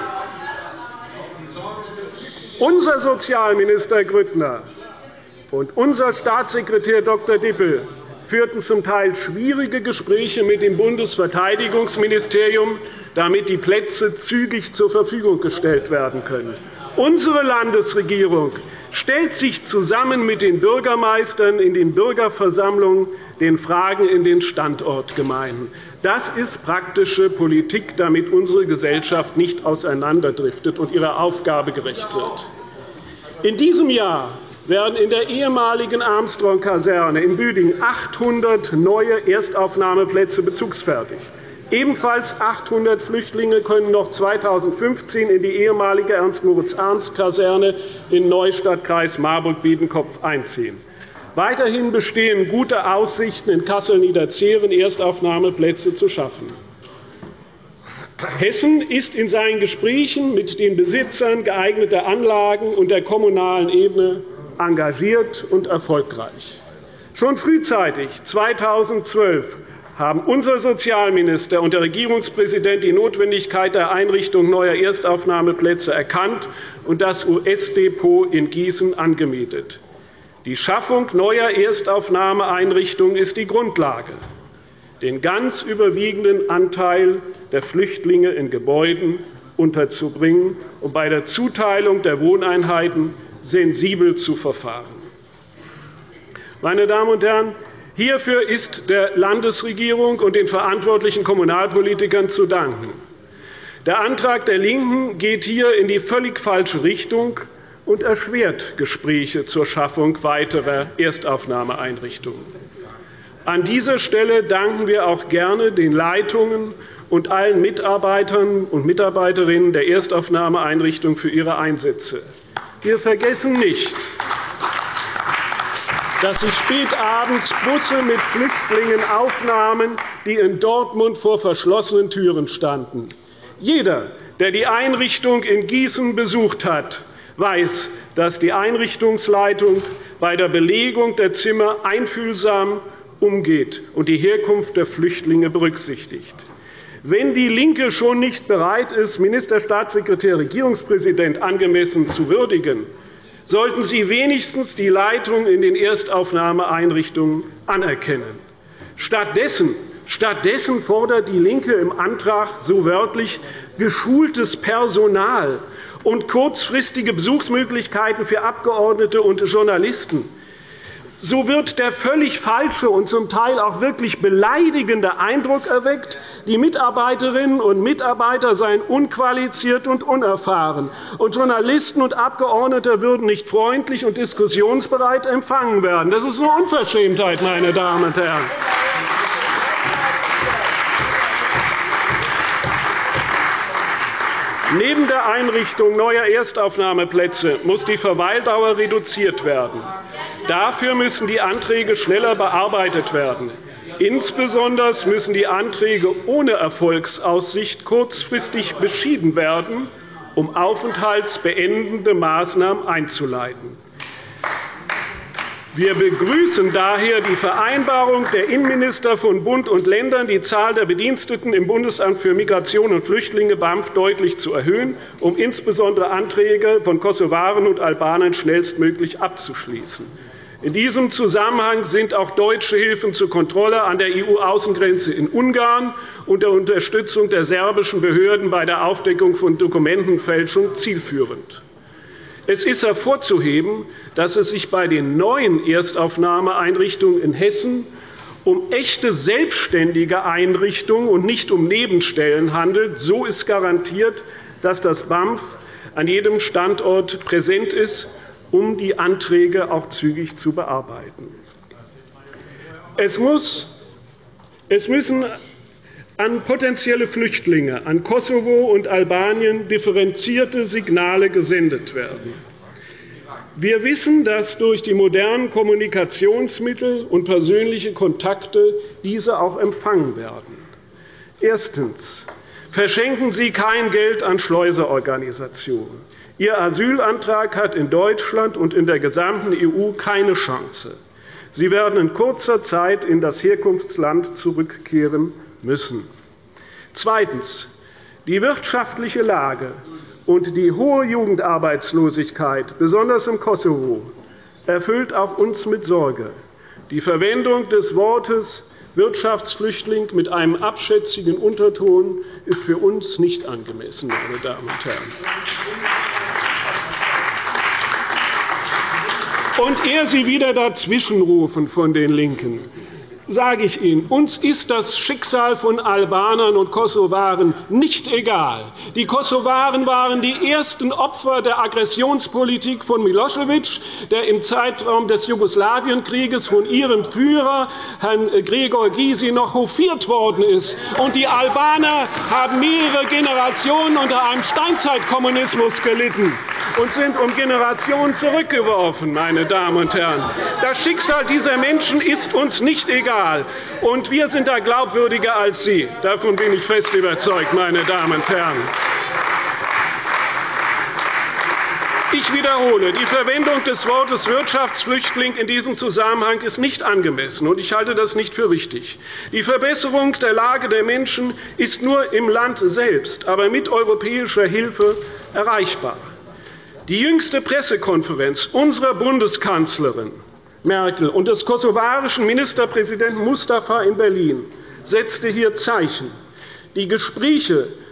Unser Sozialminister Grüttner und unser Staatssekretär Doktor Dippel führten zum Teil schwierige Gespräche mit dem Bundesverteidigungsministerium, damit die Plätze zügig zur Verfügung gestellt werden können. Unsere Landesregierung stellt sich zusammen mit den Bürgermeistern in den Bürgerversammlungen den Fragen in den Standortgemeinden. Das ist praktische Politik, damit unsere Gesellschaft nicht auseinanderdriftet und ihrer Aufgabe gerecht wird. In diesem Jahr werden in der ehemaligen Armstrong-Kaserne in Büdingen achthundert neue Erstaufnahmeplätze bezugsfertig. Ebenfalls achthundert Flüchtlinge können noch zweitausendfünfzehn in die ehemalige Ernst-Moritz-Arndt-Kaserne in Neustadt, Kreis Marburg-Biedenkopf, einziehen. Weiterhin bestehen gute Aussichten, in Kassel-Niederzeren Erstaufnahmeplätze zu schaffen. Hessen ist in seinen Gesprächen mit den Besitzern geeigneter Anlagen und der kommunalen Ebene engagiert und erfolgreich. Schon frühzeitig zweitausendzwölf haben unser Sozialminister und der Regierungspräsident die Notwendigkeit der Einrichtung neuer Erstaufnahmeplätze erkannt und das U S-Depot in Gießen angemietet. Die Schaffung neuer Erstaufnahmeeinrichtungen ist die Grundlage. Den ganz überwiegenden Anteil der Flüchtlinge in Gebäuden unterzubringen und bei der Zuteilung der Wohneinheiten sensibel zu verfahren. Meine Damen und Herren, hierfür ist der Landesregierung und den verantwortlichen Kommunalpolitikern zu danken. Der Antrag der LINKEN geht hier in die völlig falsche Richtung und erschwert Gespräche zur Schaffung weiterer Erstaufnahmeeinrichtungen. An dieser Stelle danken wir auch gerne den Leitungen und allen Mitarbeitern und Mitarbeiterinnen der Erstaufnahmeeinrichtungen für ihre Einsätze. Wir vergessen nicht, dass sie spät abends Busse mit Flüchtlingen aufnahmen, die in Dortmund vor verschlossenen Türen standen. Jeder, der die Einrichtung in Gießen besucht hat, weiß, dass die Einrichtungsleitung bei der Belegung der Zimmer einfühlsam umgeht und die Herkunft der Flüchtlinge berücksichtigt. Wenn DIE LINKE schon nicht bereit ist, Ministerstaatssekretär, Regierungspräsident angemessen zu würdigen, sollten Sie wenigstens die Leitung in den Erstaufnahmeeinrichtungen anerkennen. Stattdessen Stattdessen fordert DIE LINKE im Antrag so wörtlich geschultes Personal und kurzfristige Besuchsmöglichkeiten für Abgeordnete und Journalisten. So wird der völlig falsche und zum Teil auch wirklich beleidigende Eindruck erweckt, die Mitarbeiterinnen und Mitarbeiter seien unqualifiziert und unerfahren, und Journalisten und Abgeordnete würden nicht freundlich und diskussionsbereit empfangen werden. Das ist eine Unverschämtheit, meine Damen und Herren. Neben der Einrichtung neuer Erstaufnahmeplätze muss die Verweildauer reduziert werden. Dafür müssen die Anträge schneller bearbeitet werden. Insbesondere müssen die Anträge ohne Erfolgsaussicht kurzfristig beschieden werden, um aufenthaltsbeendende Maßnahmen einzuleiten. Wir begrüßen daher die Vereinbarung der Innenminister von Bund und Ländern, die Zahl der Bediensteten im Bundesamt für Migration und Flüchtlinge B A M F deutlich zu erhöhen, um insbesondere Anträge von Kosovaren und Albanern schnellstmöglich abzuschließen. In diesem Zusammenhang sind auch deutsche Hilfen zur Kontrolle an der E U-Außengrenze in Ungarn und der Unterstützung der serbischen Behörden bei der Aufdeckung von Dokumentenfälschung zielführend. Es ist hervorzuheben, dass es sich bei den neuen Erstaufnahmeeinrichtungen in Hessen um echte selbstständige Einrichtungen und nicht um Nebenstellen handelt. So ist garantiert, dass das B A M F an jedem Standort präsent ist, um die Anträge auch zügig zu bearbeiten. Es müssen an potenzielle Flüchtlinge, an Kosovo und Albanien differenzierte Signale gesendet werden. Wir wissen, dass durch die modernen Kommunikationsmittel und persönliche Kontakte diese auch empfangen werden. Erstens. Verschenken Sie kein Geld an Schleuserorganisationen. Ihr Asylantrag hat in Deutschland und in der gesamten E U keine Chance. Sie werden in kurzer Zeit in das Herkunftsland zurückkehren müssen. Zweitens. Die wirtschaftliche Lage und die hohe Jugendarbeitslosigkeit, besonders im Kosovo, erfüllt auch uns mit Sorge. Die Verwendung des Wortes Wirtschaftsflüchtling mit einem abschätzigen Unterton ist für uns nicht angemessen, meine Damen und Herren. Und ehe Sie wieder dazwischenrufen von den LINKEN, sage ich Ihnen, uns ist das Schicksal von Albanern und Kosovaren nicht egal. Die Kosovaren waren die ersten Opfer der Aggressionspolitik von Milosevic, der im Zeitraum des Jugoslawienkrieges von ihrem Führer, Herrn Gregor Gysi, noch hofiert worden ist. Und die Albaner haben mehrere Generationen unter einem Steinzeitkommunismus gelitten und sind um Generationen zurückgeworfen, meine Damen und Herren. Das Schicksal dieser Menschen ist uns nicht egal. Und wir sind da glaubwürdiger als Sie. Davon bin ich fest überzeugt, meine Damen und Herren. Ich wiederhole, die Verwendung des Wortes Wirtschaftsflüchtling in diesem Zusammenhang ist nicht angemessen, und ich halte das nicht für richtig. Die Verbesserung der Lage der Menschen ist nur im Land selbst, aber mit europäischer Hilfe erreichbar. Die jüngste Pressekonferenz unserer Bundeskanzlerin Merkel und des kosovarischen Ministerpräsidenten Mustafa in Berlin setzte hier Zeichen. Die Gespräche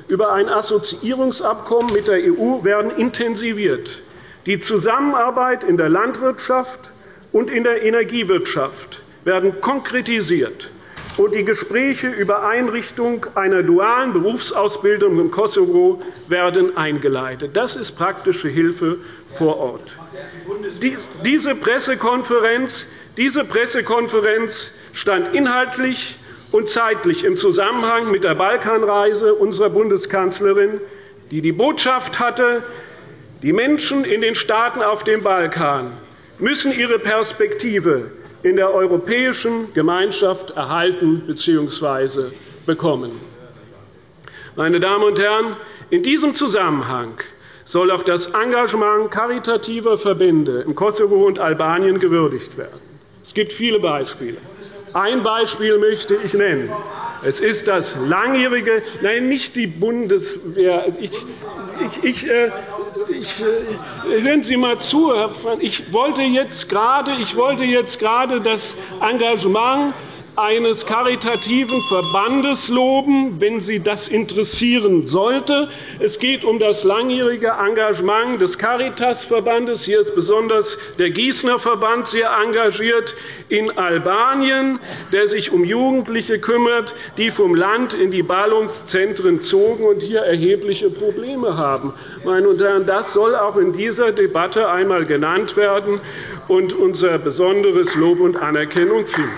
über ein Assoziierungsabkommen mit der E U werden intensiviert. Die Zusammenarbeit in der Landwirtschaft und in der Energiewirtschaft werden konkretisiert, und die Gespräche über Einrichtung einer dualen Berufsausbildung im Kosovo werden eingeleitet. Das ist praktische Hilfe vor Ort. Diese Pressekonferenz, diese Pressekonferenz stand inhaltlich und zeitlich im Zusammenhang mit der Balkanreise unserer Bundeskanzlerin, die die Botschaft hatte, die Menschen in den Staaten auf dem Balkan müssen ihre Perspektive in der europäischen Gemeinschaft erhalten bzw. bekommen. Meine Damen und Herren, in diesem Zusammenhang soll auch das Engagement karitativer Verbände im Kosovo und Albanien gewürdigt werden. Es gibt viele Beispiele. Ein Beispiel möchte ich nennen. Es ist das langjährige, nein, nicht die Bundeswehr. Ich, ich, ich, äh, ich, äh, hören Sie mal zu, Herr Frank. Ich wollte jetzt gerade, ich wollte jetzt gerade das Engagement eines karitativen Verbandes loben, wenn Sie das interessieren sollte. Es geht um das langjährige Engagement des Caritas-Verbandes. Hier ist besonders der Gießener Verband sehr engagiert in Albanien, der sich um Jugendliche kümmert, die vom Land in die Ballungszentren zogen und hier erhebliche Probleme haben. Meine Damen und Herren, das soll auch in dieser Debatte einmal genannt werden und unser besonderes Lob und Anerkennung finden.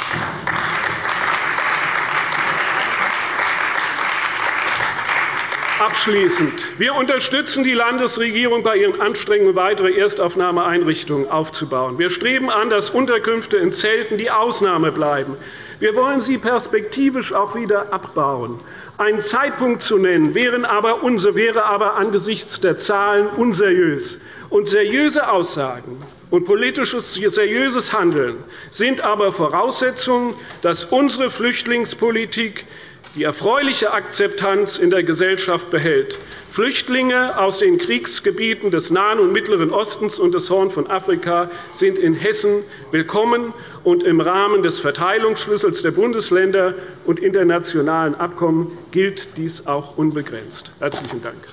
Abschließend. Wir unterstützen die Landesregierung bei ihren Anstrengungen, weitere Erstaufnahmeeinrichtungen aufzubauen. Wir streben an, dass Unterkünfte in Zelten die Ausnahme bleiben. Wir wollen sie perspektivisch auch wieder abbauen. Einen Zeitpunkt zu nennen, wäre aber, wäre aber angesichts der Zahlen unseriös. Und seriöse Aussagen und politisches seriöses Handeln sind aber Voraussetzungen, dass unsere Flüchtlingspolitik die erfreuliche Akzeptanz in der Gesellschaft behält. Flüchtlinge aus den Kriegsgebieten des Nahen und Mittleren Ostens und des Horn von Afrika sind in Hessen willkommen, und im Rahmen des Verteilungsschlüssels der Bundesländer und internationalen Abkommen gilt dies auch unbegrenzt. – Herzlichen Dank.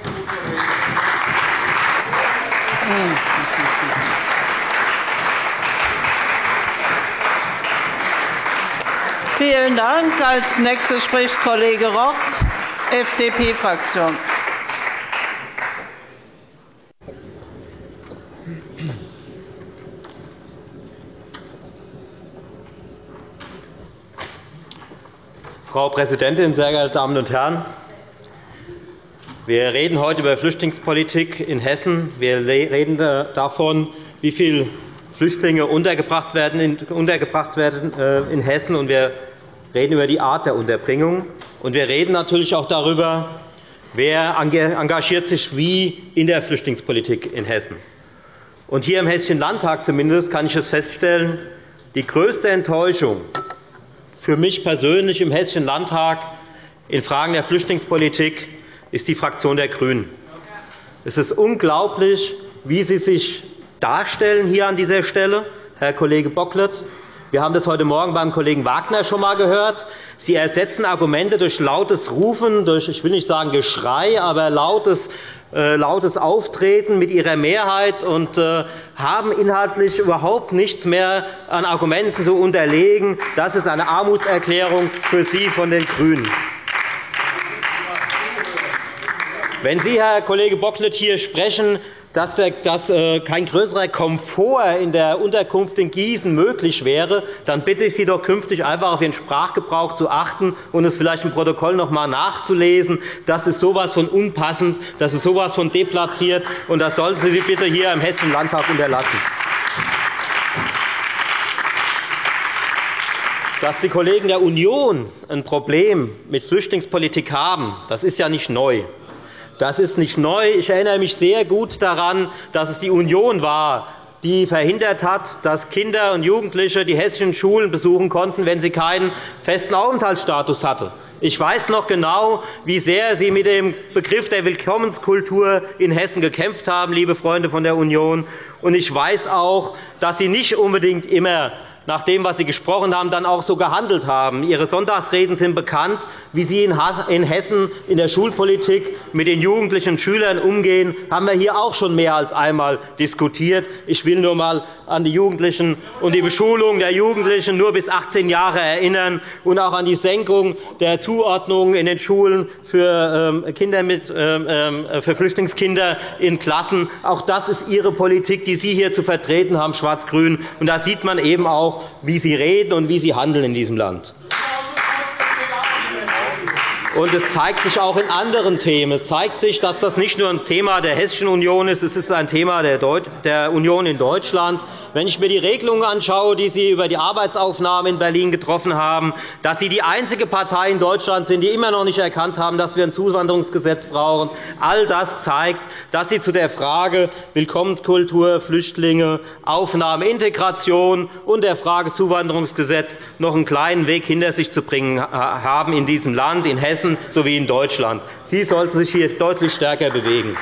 Vielen Dank. Als Nächster spricht Kollege Rock, F D P-Fraktion. Frau Präsidentin, sehr geehrte Damen und Herren! Wir reden heute über Flüchtlingspolitik in Hessen. Wir reden davon, wie viele Flüchtlinge untergebracht werden in, untergebracht werden in Hessen, und wir reden über die Art der Unterbringung. Und wir reden natürlich auch darüber, wer engagiert sich wie in der Flüchtlingspolitik in Hessen. Und hier im Hessischen Landtag zumindest kann ich es feststellen, die größte Enttäuschung für mich persönlich im Hessischen Landtag in Fragen der Flüchtlingspolitik ist die Fraktion der GRÜNEN. Es ist unglaublich, wie Sie sich darstellen hier an dieser Stelle, Herr Kollege Bocklet. Wir haben das heute Morgen beim Kollegen Wagner schon einmal gehört. Sie ersetzen Argumente durch lautes Rufen, durch, ich will nicht sagen Geschrei, aber lautes, äh, lautes Auftreten mit Ihrer Mehrheit und äh, haben inhaltlich überhaupt nichts mehr an Argumenten zu unterlegen. Das ist eine Armutserklärung für Sie von den GRÜNEN. Wenn Sie, Herr Kollege Bocklet, hier sprechen, dass kein größerer Komfort in der Unterkunft in Gießen möglich wäre, dann bitte ich Sie doch künftig einfach auf Ihren Sprachgebrauch zu achten und es vielleicht im Protokoll noch einmal nachzulesen. Das ist so etwas von unpassend, das ist so etwas von deplatziert, und das sollten Sie sich bitte hier im Hessischen Landtag unterlassen. Dass die Kollegen der Union ein Problem mit Flüchtlingspolitik haben, das ist ja nicht neu. Das ist nicht neu. Ich erinnere mich sehr gut daran, dass es die Union war, die verhindert hat, dass Kinder und Jugendliche die hessischen Schulen besuchen konnten, wenn sie keinen festen Aufenthaltsstatus hatten. Ich weiß noch genau, wie sehr Sie mit dem Begriff der Willkommenskultur in Hessen gekämpft haben, liebe Freunde von der Union. Und ich weiß auch, dass Sie nicht unbedingt immer nach dem, was Sie gesprochen haben, dann auch so gehandelt haben. Ihre Sonntagsreden sind bekannt, wie Sie in Hessen in der Schulpolitik mit den Jugendlichen und Schülern umgehen, haben wir hier auch schon mehr als einmal diskutiert. Ich will nur einmal an die Jugendlichen und die Beschulung der Jugendlichen nur bis achtzehn Jahre erinnern und auch an die Senkung der Zuordnung in den Schulen für, Kinder mit, für Flüchtlingskinder in Klassen. Auch das ist Ihre Politik, die Sie hier zu vertreten haben, Schwarz-Grün. Und da sieht man eben auch, wie Sie reden und wie Sie handeln in diesem Land. Und es zeigt sich auch in anderen Themen. Es zeigt sich, dass das nicht nur ein Thema der Hessischen Union ist, es ist ein Thema der Union in Deutschland. Wenn ich mir die Regelungen anschaue, die Sie über die Arbeitsaufnahme in Berlin getroffen haben, dass Sie die einzige Partei in Deutschland sind, die immer noch nicht erkannt haben, dass wir ein Zuwanderungsgesetz brauchen, all das zeigt, dass Sie zu der Frage Willkommenskultur, Flüchtlinge, Aufnahme, Integration und der Frage Zuwanderungsgesetz noch einen kleinen Weg hinter sich zu bringen haben in diesem Land, in Hessen sowie in Deutschland. Sie sollten sich hier deutlich stärker bewegen.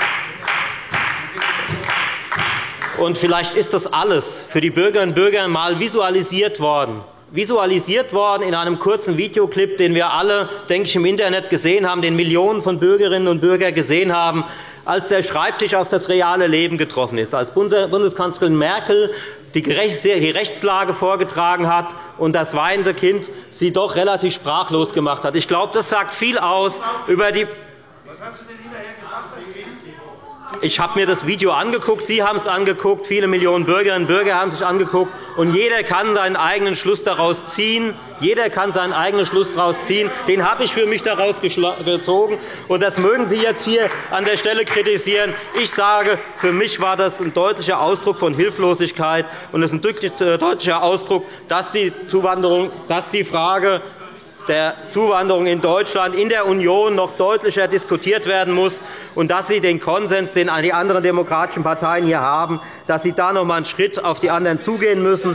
Und vielleicht ist das alles für die Bürgerinnen und Bürger einmal visualisiert worden. Visualisiert worden in einem kurzen Videoclip, den wir alle, denke ich, im Internet gesehen haben, den Millionen von Bürgerinnen und Bürgern gesehen haben, als der Schreibtisch auf das reale Leben getroffen ist, als Bundeskanzlerin Merkel die Rechtslage vorgetragen hat und das weinende Kind sie doch relativ sprachlos gemacht hat. Ich glaube, das sagt viel aus über die. Was hat sie denn hinterher gesagt, das Kind? Ich habe mir das Video angeguckt, Sie haben es angeguckt, viele Millionen Bürgerinnen und Bürger haben sich angeguckt, und jeder kann seinen eigenen Schluss daraus ziehen. Jeder kann seinen eigenen Schluss daraus ziehen. Den habe ich für mich daraus gezogen, und das mögen Sie jetzt hier an der Stelle kritisieren. Ich sage, für mich war das ein deutlicher Ausdruck von Hilflosigkeit, und es ist ein deutlicher Ausdruck, dass die Zuwanderung, dass die Frage der Zuwanderung in Deutschland in der Union noch deutlicher diskutiert werden muss, und dass Sie den Konsens, den die anderen demokratischen Parteien hier haben, dass Sie da noch einmal einen Schritt auf die anderen zugehen müssen.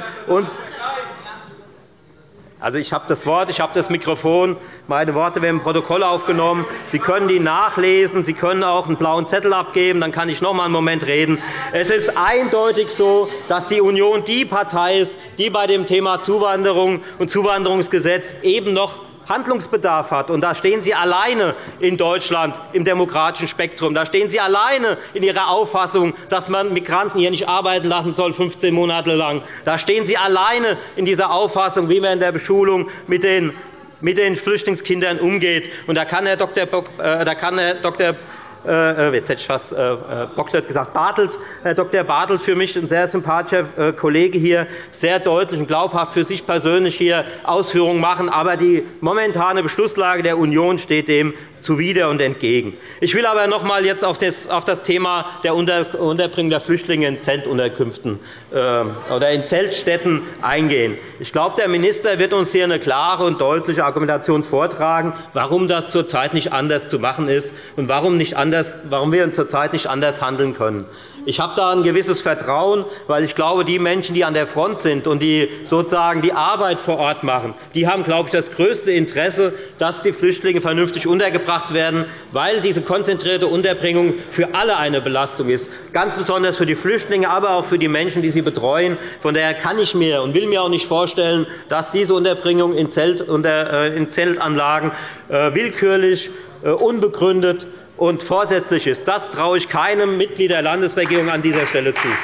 Also, ich habe das Wort, ich habe das Mikrofon. Meine Worte werden im Protokoll aufgenommen. Sie können die nachlesen. Sie können auch einen blauen Zettel abgeben. Dann kann ich noch einmal einen Moment reden. Es ist eindeutig so, dass die Union die Partei ist, die bei dem Thema Zuwanderung und Zuwanderungsgesetz eben noch Handlungsbedarf hat. Und da stehen Sie alleine in Deutschland im demokratischen Spektrum. Da stehen Sie alleine in Ihrer Auffassung, dass man Migranten hier nicht arbeiten lassen soll, fünfzehn Monate lang. Da stehen Sie alleine in dieser Auffassung, wie man in der Beschulung mit den, mit den Flüchtlingskindern umgeht. Und da kann Herr Doktor Bock, äh, da kann Herr Doktor Jetzt hätte ich fast äh, Bocklet gesagt, Bartelt, Herr Doktor Bartelt, für mich ein sehr sympathischer äh, Kollege hier, sehr deutlich und glaubhaft für sich persönlich hier Ausführungen machen. Aber die momentane Beschlusslage der Union steht dem zuwider und entgegen. Ich will aber noch einmal jetzt auf das, auf das Thema der Unterbringung der Flüchtlinge in Zeltunterkünften äh, oder in Zeltstätten eingehen. Ich glaube, der Minister wird uns hier eine klare und deutliche Argumentation vortragen, warum das zurzeit nicht anders zu machen ist und warum, nicht anders, warum wir zurzeit nicht anders handeln können. Ich habe da ein gewisses Vertrauen, weil ich glaube, die Menschen, die an der Front sind und die sozusagen die Arbeit vor Ort machen, die haben, glaube ich, das größte Interesse, dass die Flüchtlinge vernünftig untergebracht werden, weil diese konzentrierte Unterbringung für alle eine Belastung ist, ganz besonders für die Flüchtlinge, aber auch für die Menschen, die sie betreuen. Von daher kann ich mir und will mir auch nicht vorstellen, dass diese Unterbringung in Zeltanlagen willkürlich, unbegründet und vorsätzlich ist. Das traue ich keinem Mitglied der Landesregierung an dieser Stelle zu.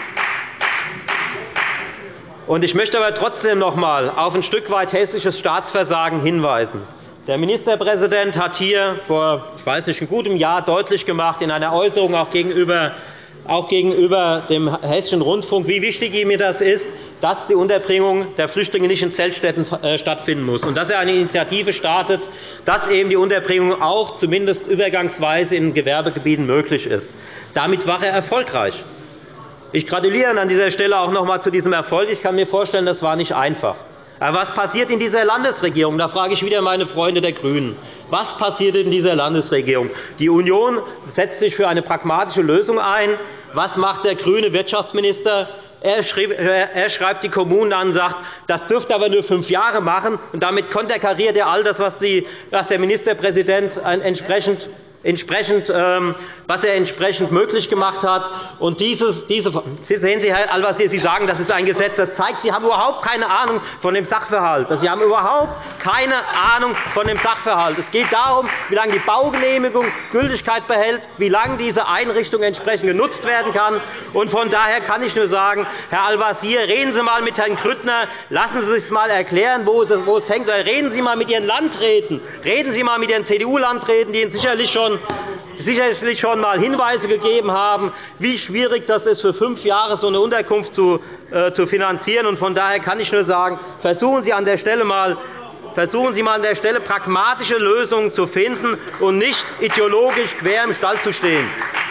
Ich möchte aber trotzdem noch einmal auf ein Stück weit hessisches Staatsversagen hinweisen. Der Ministerpräsident hat hier vor ich weiß nicht, einem guten Jahr deutlich gemacht, in einer Äußerung auch gegenüber, auch gegenüber dem Hessischen Rundfunk, wie wichtig ihm das ist, dass die Unterbringung der Flüchtlinge nicht in Zeltstätten stattfinden muss, und dass er eine Initiative startet, dass eben die Unterbringung auch zumindest übergangsweise in Gewerbegebieten möglich ist. Damit war er erfolgreich. Ich gratuliere an dieser Stelle auch noch einmal zu diesem Erfolg. Ich kann mir vorstellen, das war nicht einfach. Aber was passiert in dieser Landesregierung? Da frage ich wieder meine Freunde der GRÜNEN. Was passiert in dieser Landesregierung? Die Union setzt sich für eine pragmatische Lösung ein. Was macht der grüne Wirtschaftsminister? Er schreibt die Kommunen an und sagt, das dürfte aber nur fünf Jahre machen. Und damit konterkariert er all das, was der Ministerpräsident entsprechend Entsprechend, was er entsprechend möglich gemacht hat. Und dieses, diese, Sie sehen Sie, Herr Al-Wazir, Sie sagen, das ist ein Gesetz. Das zeigt, Sie haben überhaupt keine Ahnung von dem Sachverhalt. Sie haben überhaupt keine Ahnung von dem Sachverhalt. Es geht darum, wie lange die Baugenehmigung Gültigkeit behält, wie lange diese Einrichtung entsprechend genutzt werden kann. Und von daher kann ich nur sagen, Herr Al-Wazir, reden Sie einmal mit Herrn Grüttner, lassen Sie sich einmal erklären, wo es hängt. Oder reden Sie einmal mit Ihren Landräten, reden Sie einmal mit Ihren C D U-Landräten, die Ihnen sicherlich schon sicherlich schon einmal Hinweise gegeben haben, wie schwierig das ist, für fünf Jahre so eine Unterkunft zu, äh, zu finanzieren. Von daher kann ich nur sagen, versuchen Sie an der Stelle mal Versuchen Sie mal an der Stelle pragmatische Lösungen zu finden und nicht ideologisch quer im Stall zu stehen.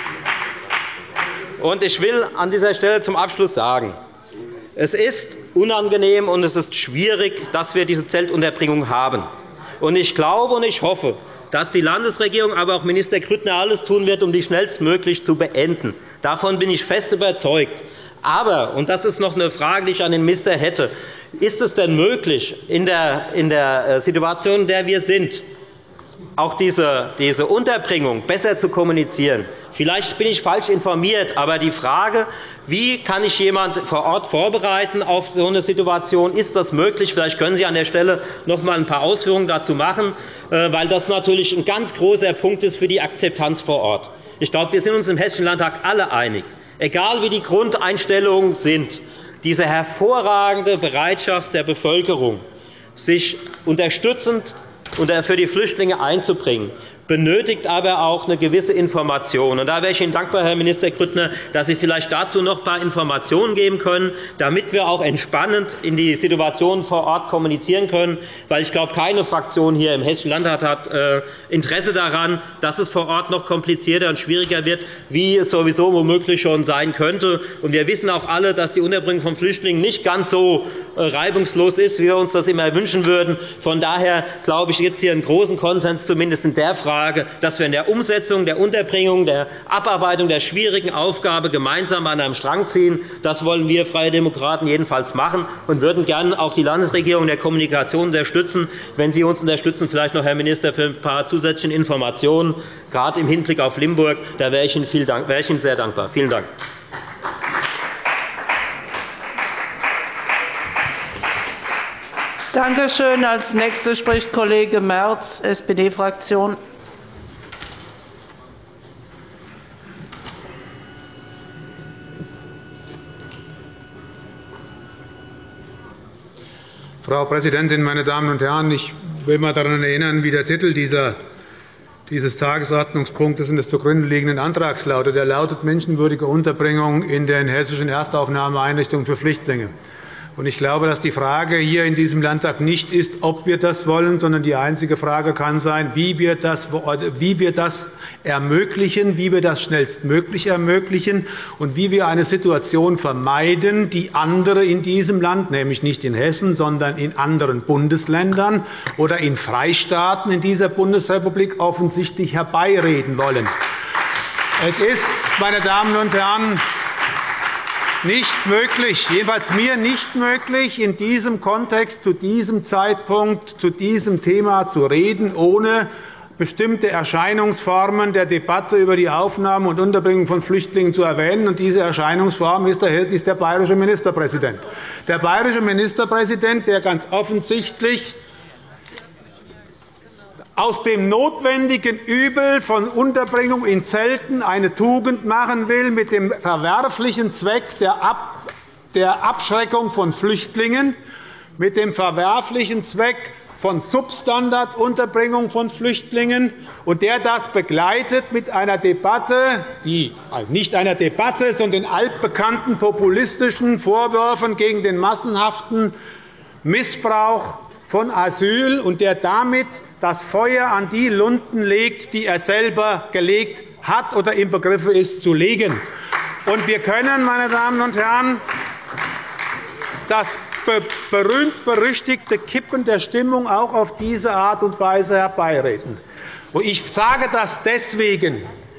Ich will an dieser Stelle zum Abschluss sagen, es ist unangenehm und es ist schwierig, dass wir diese Zeltunterbringung haben. Ich glaube und ich hoffe, dass die Landesregierung, aber auch Minister Grüttner alles tun wird, um die schnellstmöglich zu beenden. Davon bin ich fest überzeugt. Aber, und das ist noch eine Frage, die ich an den Minister hätte, ist es denn möglich, in der, in der Situation, in der wir sind, auch diese, diese Unterbringung besser zu kommunizieren? Vielleicht bin ich falsch informiert, aber die Frage, wie kann ich jemanden vor Ort vorbereiten auf so eine Situation? Ist das möglich? Vielleicht können Sie an der Stelle noch einmal ein paar Ausführungen dazu machen, weil das natürlich ein ganz großer Punkt ist für die Akzeptanz vor Ort. Ich glaube, wir sind uns im Hessischen Landtag alle einig, egal wie die Grundeinstellungen sind, diese hervorragende Bereitschaft der Bevölkerung, sich unterstützend für die Flüchtlinge einzubringen, benötigt aber auch eine gewisse Information. Und da wäre ich Ihnen dankbar, Herr Minister Grüttner, dass Sie vielleicht dazu noch ein paar Informationen geben können, damit wir auch entspannend in die Situation vor Ort kommunizieren können. Weil ich glaube, keine Fraktion hier im Hessischen Landtag hat Interesse daran, dass es vor Ort noch komplizierter und schwieriger wird, wie es sowieso womöglich schon sein könnte. Und wir wissen auch alle, dass die Unterbringung von Flüchtlingen nicht ganz so reibungslos ist, wie wir uns das immer wünschen würden. Von daher glaube ich, gibt es hier einen großen Konsens, zumindest in der Frage, dass wir in der Umsetzung, der Unterbringung, der Abarbeitung der schwierigen Aufgabe gemeinsam an einem Strang ziehen. Das wollen wir Freie Demokraten jedenfalls machen und würden gerne auch die Landesregierung in der Kommunikation unterstützen. Wenn Sie uns unterstützen, vielleicht noch, Herr Minister, für ein paar zusätzliche Informationen, gerade im Hinblick auf Limburg, da wäre ich Ihnen, viel Dank, wäre ich Ihnen sehr dankbar. Vielen Dank. Danke schön. Als Nächster spricht Kollege Merz, S P D-Fraktion. Frau Präsidentin, meine Damen und Herren! Ich will einmal daran erinnern, wie der Titel dieser, dieses Tagesordnungspunktes und des zugrunde liegenden Antrags lautet. Er lautet Menschenwürdige Unterbringung in den hessischen Erstaufnahmeeinrichtungen für Flüchtlinge. Ich glaube, dass die Frage hier in diesem Landtag nicht ist, ob wir das wollen, sondern die einzige Frage kann sein, wie wir das, wie wir das ermöglichen, wie wir das schnellstmöglich ermöglichen und wie wir eine Situation vermeiden, die andere in diesem Land, nämlich nicht in Hessen, sondern in anderen Bundesländern oder in Freistaaten in dieser Bundesrepublik offensichtlich herbeireden wollen. Es ist, meine Damen und Herren, nicht möglich, jedenfalls mir nicht möglich, in diesem Kontext zu diesem Zeitpunkt zu diesem Thema zu reden, ohne bestimmte Erscheinungsformen der Debatte über die Aufnahme und Unterbringung von Flüchtlingen zu erwähnen. Diese Erscheinungsform ist der bayerische Ministerpräsident. Der bayerische Ministerpräsident, der ganz offensichtlich aus dem notwendigen Übel von Unterbringung in Zelten eine Tugend machen will, mit dem verwerflichen Zweck der Abschreckung von Flüchtlingen, mit dem verwerflichen Zweck von Substandardunterbringung von Flüchtlingen, und der das begleitet mit einer Debatte, die nicht einer Debatte, sondern den altbekannten populistischen Vorwürfen gegen den massenhaften Missbrauch von Asyl, und der damit das Feuer an die Lunden legt, die er selber gelegt hat oder im Begriff ist zu legen. Und wir können, meine Damen und Herren, das berühmt-berüchtigte Kippen der Stimmung auch auf diese Art und Weise herbeireden. Ich sage das deswegen,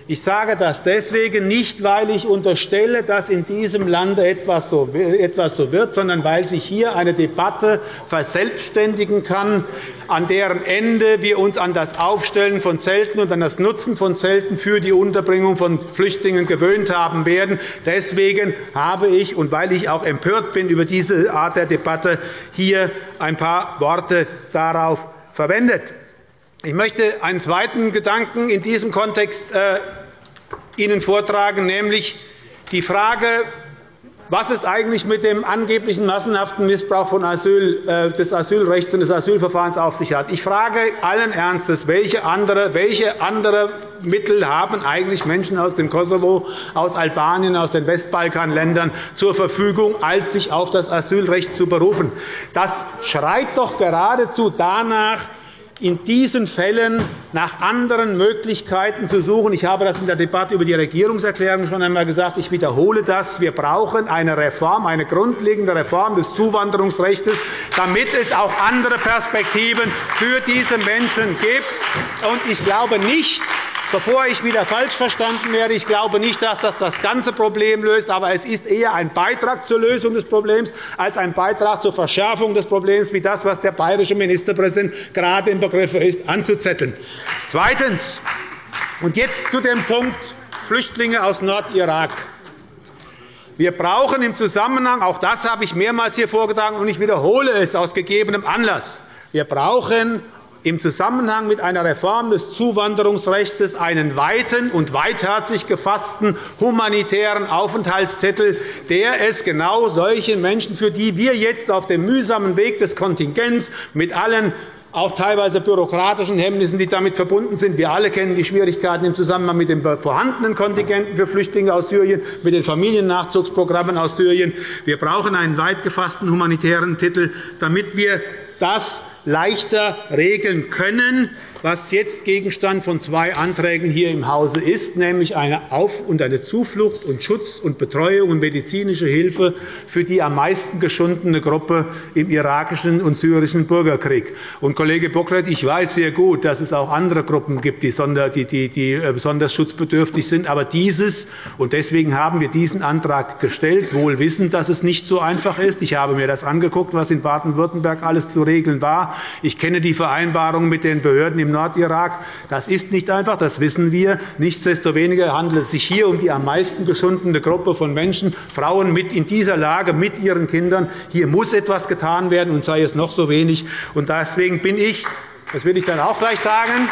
Ich sage das deswegen nicht, weil ich unterstelle, dass in diesem Lande etwas so wird, sondern weil sich hier eine Debatte verselbstständigen kann, an deren Ende wir uns an das Aufstellen von Zelten und an das Nutzen von Zelten für die Unterbringung von Flüchtlingen gewöhnt haben werden. Deswegen habe ich, und weil ich auch empört bin über diese Art der Debatte, hier ein paar Worte darauf verwendet. Ich möchte einen zweiten Gedanken in diesem Kontext äh, Ihnen vortragen, nämlich die Frage, was es eigentlich mit dem angeblichen massenhaften Missbrauch von Asyl, äh, des Asylrechts und des Asylverfahrens auf sich hat. Ich frage allen Ernstes, welche andere, welche andere Mittel haben eigentlich Menschen aus dem Kosovo, aus Albanien, aus den Westbalkanländern zur Verfügung, als sich auf das Asylrecht zu berufen? Das schreit doch geradezu danach, in diesen Fällen nach anderen Möglichkeiten zu suchen. Ich habe das in der Debatte über die Regierungserklärung schon einmal gesagt. Ich wiederhole das. Wir brauchen eine Reform, eine grundlegende Reform des Zuwanderungsrechts, damit es auch andere Perspektiven für diese Menschen gibt. Und ich glaube nicht, bevor ich wieder falsch verstanden werde, ich glaube nicht, dass das das ganze Problem löst, aber es ist eher ein Beitrag zur Lösung des Problems als ein Beitrag zur Verschärfung des Problems, wie das, was der bayerische Ministerpräsident gerade im Begriff ist, anzuzetteln. Zweitens. Und jetzt zu dem Punkt Flüchtlinge aus Nordirak. Wir brauchen im Zusammenhang, auch das habe ich mehrmals hier vorgetragen, und ich wiederhole es aus gegebenem Anlass, wir brauchen im Zusammenhang mit einer Reform des Zuwanderungsrechts einen weiten und weitherzig gefassten humanitären Aufenthaltstitel, der es genau solchen Menschen, für die wir jetzt auf dem mühsamen Weg des Kontingents mit allen auch teilweise bürokratischen Hemmnissen, die damit verbunden sind. Wir alle kennen die Schwierigkeiten im Zusammenhang mit den vorhandenen Kontingenten für Flüchtlinge aus Syrien, mit den Familiennachzugsprogrammen aus Syrien. Wir brauchen einen weit gefassten humanitären Titel, damit wir das leichter regeln können, was jetzt Gegenstand von zwei Anträgen hier im Hause ist, nämlich eine Auf- und eine Zuflucht und Schutz und Betreuung und medizinische Hilfe für die am meisten geschundene Gruppe im irakischen und syrischen Bürgerkrieg. Und, Kollege Bocklet, ich weiß sehr gut, dass es auch andere Gruppen gibt, die, sonder, die, die, die besonders schutzbedürftig sind. Aber dieses, und deswegen haben wir diesen Antrag gestellt, wohl wissend, dass es nicht so einfach ist. Ich habe mir das angeguckt, was in Baden-Württemberg alles zu regeln war. Ich kenne die Vereinbarung mit den Behörden im Nordirak. Das ist nicht einfach, das wissen wir. Nichtsdestoweniger handelt es sich hier um die am meisten geschundene Gruppe von Menschen, Frauen mit in dieser Lage, mit ihren Kindern. Hier muss etwas getan werden, und sei es noch so wenig. Und deswegen bin ich, das will ich dann auch gleich sagen,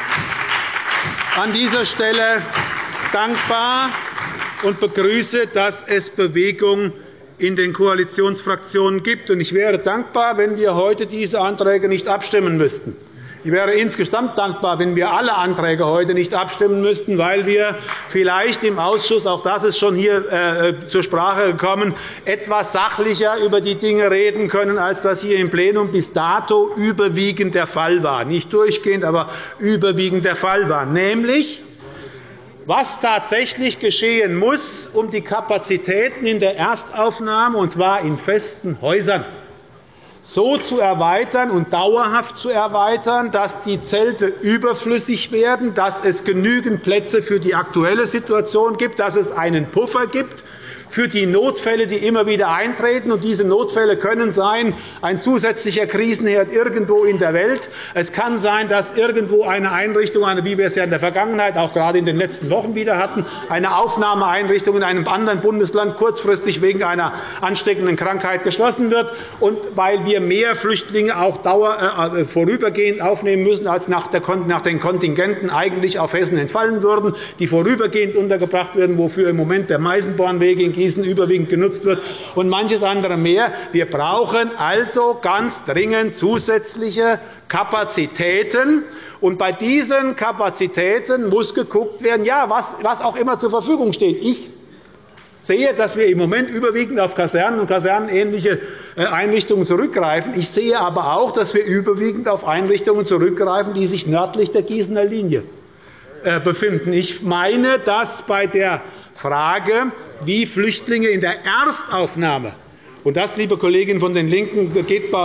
an dieser Stelle dankbar und begrüße, dass es Bewegung in den Koalitionsfraktionen gibt. Ich wäre dankbar, wenn wir heute diese Anträge nicht abstimmen müssten. Ich wäre insgesamt dankbar, wenn wir alle Anträge heute nicht abstimmen müssten, weil wir vielleicht im Ausschuss, auch das ist schon hier zur Sprache gekommen, etwas sachlicher über die Dinge reden können, als das hier im Plenum bis dato überwiegend der Fall war. Nicht durchgehend, aber überwiegend der Fall war. Nämlich, was tatsächlich geschehen muss, um die Kapazitäten in der Erstaufnahme, und zwar in festen Häusern, so zu erweitern und dauerhaft zu erweitern, dass die Zelte überflüssig werden, dass es genügend Plätze für die aktuelle Situation gibt, dass es einen Puffer gibt für die Notfälle, die immer wieder eintreten. Und diese Notfälle können sein ein zusätzlicher Krisenherd irgendwo in der Welt. Es kann sein, dass irgendwo eine Einrichtung, wie wir es ja in der Vergangenheit auch gerade in den letzten Wochen wieder hatten, eine Aufnahmeeinrichtung in einem anderen Bundesland kurzfristig wegen einer ansteckenden Krankheit geschlossen wird. Und weil wir mehr Flüchtlinge auch dauer, äh, vorübergehend aufnehmen müssen, als nach, der, nach den Kontingenten eigentlich auf Hessen entfallen würden, die vorübergehend untergebracht werden, wofür im Moment der Meisenbornweg in Gießen überwiegend genutzt wird, und manches andere mehr. Wir brauchen also ganz dringend zusätzliche Kapazitäten. Und bei diesen Kapazitäten muss geguckt werden, ja, was, was auch immer zur Verfügung steht. Ich sehe, dass wir im Moment überwiegend auf Kasernen und kasernenähnliche Einrichtungen zurückgreifen. Ich sehe aber auch, dass wir überwiegend auf Einrichtungen zurückgreifen, die sich nördlich der Gießener Linie befinden. Ich meine, dass bei der Frage, wie Flüchtlinge in der Erstaufnahme, und das, liebe Kolleginnen von den LINKEN, geht bei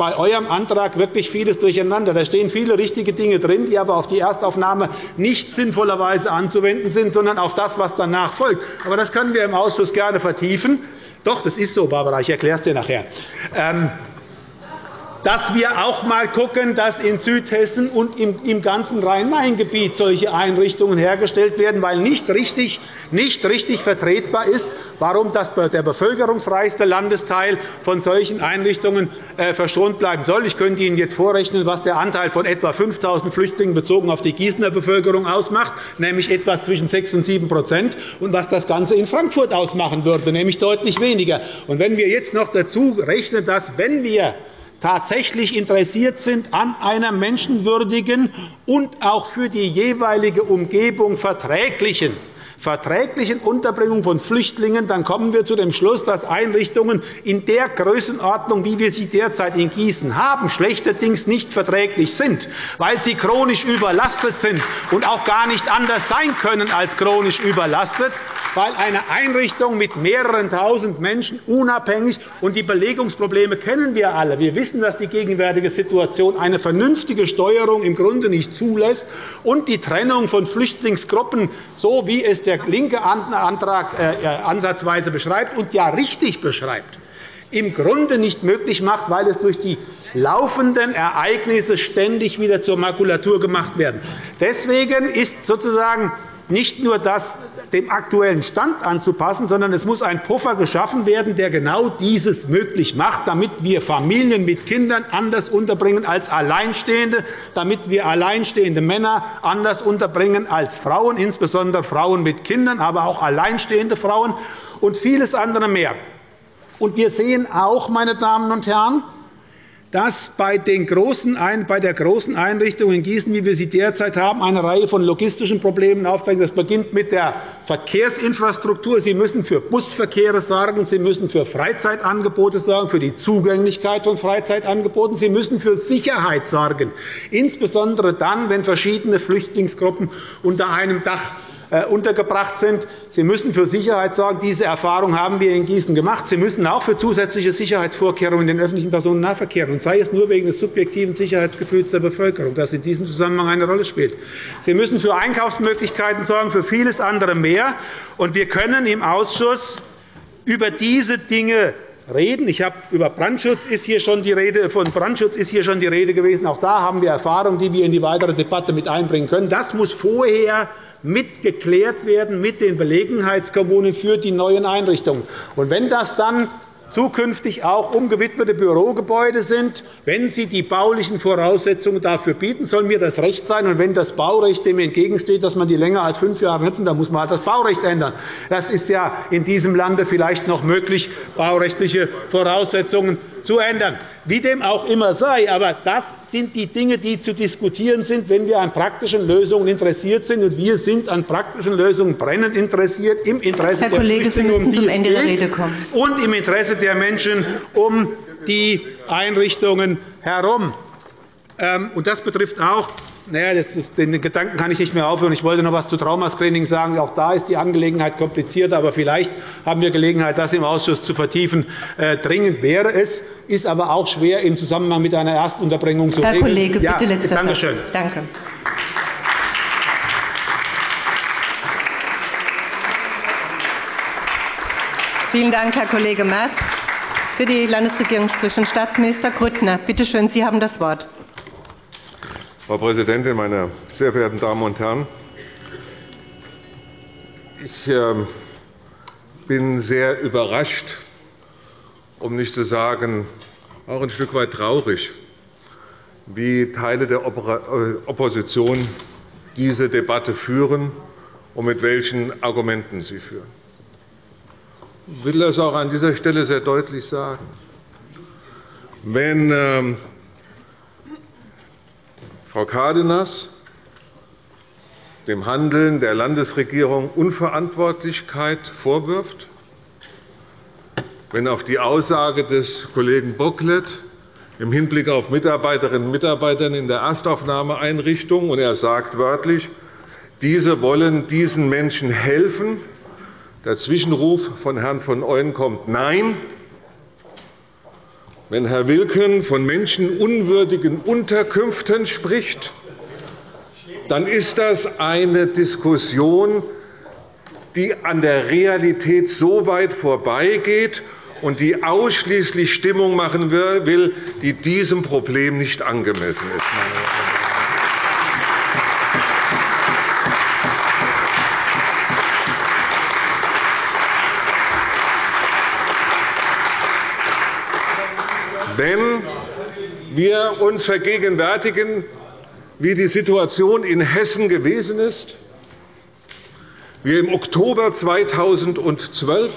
bei eurem Antrag wirklich vieles durcheinander. Da stehen viele richtige Dinge drin, die aber auf die Erstaufnahme nicht sinnvollerweise anzuwenden sind, sondern auf das, was danach folgt. Aber das können wir im Ausschuss gerne vertiefen. Doch, das ist so, Barbara, ich erkläre es dir nachher. Ähm, dass wir auch einmal schauen, dass in Südhessen und im ganzen Rhein-Main-Gebiet solche Einrichtungen hergestellt werden, weil nicht richtig, nicht richtig vertretbar ist, warum der bevölkerungsreichste Landesteil von solchen Einrichtungen verschont bleiben soll. Ich könnte Ihnen jetzt vorrechnen, was der Anteil von etwa fünftausend Flüchtlingen bezogen auf die Gießener Bevölkerung ausmacht, nämlich etwas zwischen sechs und sieben Prozent, und was das Ganze in Frankfurt ausmachen würde, nämlich deutlich weniger. Und wenn wir jetzt noch dazu rechnen, dass, wenn wir tatsächlich interessiert sind an einer menschenwürdigen und auch für die jeweilige Umgebung verträglichen verträglichen Unterbringung von Flüchtlingen, dann kommen wir zu dem Schluss, dass Einrichtungen in der Größenordnung, wie wir sie derzeit in Gießen haben, schlechterdings nicht verträglich sind, weil sie chronisch überlastet sind und auch gar nicht anders sein können als chronisch überlastet, weil eine Einrichtung mit mehreren Tausend Menschen unabhängig, und die Belegungsprobleme kennen wir alle. Wir wissen, dass die gegenwärtige Situation eine vernünftige Steuerung im Grunde nicht zulässt und die Trennung von Flüchtlingsgruppen, so wie es der linke Antrag ansatzweise beschreibt und ja richtig beschreibt, im Grunde nicht möglich macht, weil es durch die laufenden Ereignisse ständig wieder zur Makulatur gemacht werden. Deswegen ist sozusagen nicht nur das dem aktuellen Stand anzupassen, sondern es muss ein Puffer geschaffen werden, der genau dieses möglich macht, damit wir Familien mit Kindern anders unterbringen als Alleinstehende, damit wir alleinstehende Männer anders unterbringen als Frauen, insbesondere Frauen mit Kindern, aber auch alleinstehende Frauen und vieles andere mehr. Und wir sehen auch, meine Damen und Herren, dass bei, den großen, bei der großen Einrichtung in Gießen, wie wir sie derzeit haben, eine Reihe von logistischen Problemen auftreten. Das beginnt mit der Verkehrsinfrastruktur. Sie müssen für Busverkehre sorgen, Sie müssen für Freizeitangebote sorgen, für die Zugänglichkeit von Freizeitangeboten. Sie müssen für Sicherheit sorgen, insbesondere dann, wenn verschiedene Flüchtlingsgruppen unter einem Dach untergebracht sind. Sie müssen für Sicherheit sorgen. Diese Erfahrung haben wir in Gießen gemacht. Sie müssen auch für zusätzliche Sicherheitsvorkehrungen in den öffentlichen Personennahverkehr, und sei es nur wegen des subjektiven Sicherheitsgefühls der Bevölkerung, das in diesem Zusammenhang eine Rolle spielt. Sie müssen für Einkaufsmöglichkeiten sorgen, für vieles andere mehr. Und wir können im Ausschuss über diese Dinge reden. Ich habe über Brandschutz ist hier schon die Rede, von Brandschutz ist hier schon die Rede gewesen. Auch da haben wir Erfahrungen, die wir in die weitere Debatte mit einbringen können. Das muss vorher mitgeklärt werden mit den Gelegenheitskommunen für die neuen Einrichtungen. Und wenn das dann zukünftig auch umgewidmete Bürogebäude sind, wenn sie die baulichen Voraussetzungen dafür bieten, soll mir das recht sein. Und wenn das Baurecht dem entgegensteht, dass man die länger als fünf Jahre nutzen, dann muss man halt das Baurecht ändern. Das ist ja in diesem Lande vielleicht noch möglich, baurechtliche Voraussetzungen zu ändern. Wie dem auch immer sei, aber das sind die Dinge, die zu diskutieren sind, wenn wir an praktischen Lösungen interessiert sind. Und wir sind an praktischen Lösungen brennend interessiert, im Interesse Herr der Kollege, Flüchtlinge, um die zum es Ende der geht, Rede kommen. und im Interesse der Menschen um die Einrichtungen herum. Und das betrifft auch, naja, das ist, den Gedanken kann ich nicht mehr aufhören. Ich wollte noch etwas zu Traumascreening sagen. Auch da ist die Angelegenheit komplizierter, aber vielleicht haben wir Gelegenheit, das im Ausschuss zu vertiefen. Äh, dringend wäre es, ist aber auch schwer im Zusammenhang mit einer Erstunterbringung zu Herr regeln. Kollege, bitte ja, letzter danke Satz. schön. Danke. Vielen Dank, Herr Kollege Merz. Für die Landesregierung spricht nun Staatsminister Grüttner. Bitte schön, Sie haben das Wort. Frau Präsidentin, meine sehr verehrten Damen und Herren! Ich bin sehr überrascht, um nicht zu sagen auch ein Stück weit traurig, wie Teile der Opposition diese Debatte führen und mit welchen Argumenten sie führen. Ich will das auch an dieser Stelle sehr deutlich sagen. Wenn ähm, Frau Cárdenas dem Handeln der Landesregierung Unverantwortlichkeit vorwirft, wenn auf die Aussage des Kollegen Bocklet im Hinblick auf Mitarbeiterinnen und Mitarbeiter in der Erstaufnahmeeinrichtung, und er sagt wörtlich, diese wollen diesen Menschen helfen, der Zwischenruf von Herrn von Ooyen kommt, nein, wenn Herr Wilken von menschenunwürdigen Unterkünften spricht, dann ist das eine Diskussion, die an der Realität so weit vorbeigeht und die ausschließlich Stimmung machen will, die diesem Problem nicht angemessen ist. Wenn wir uns vergegenwärtigen, wie die Situation in Hessen gewesen ist, wir im Oktober zweitausendzwölf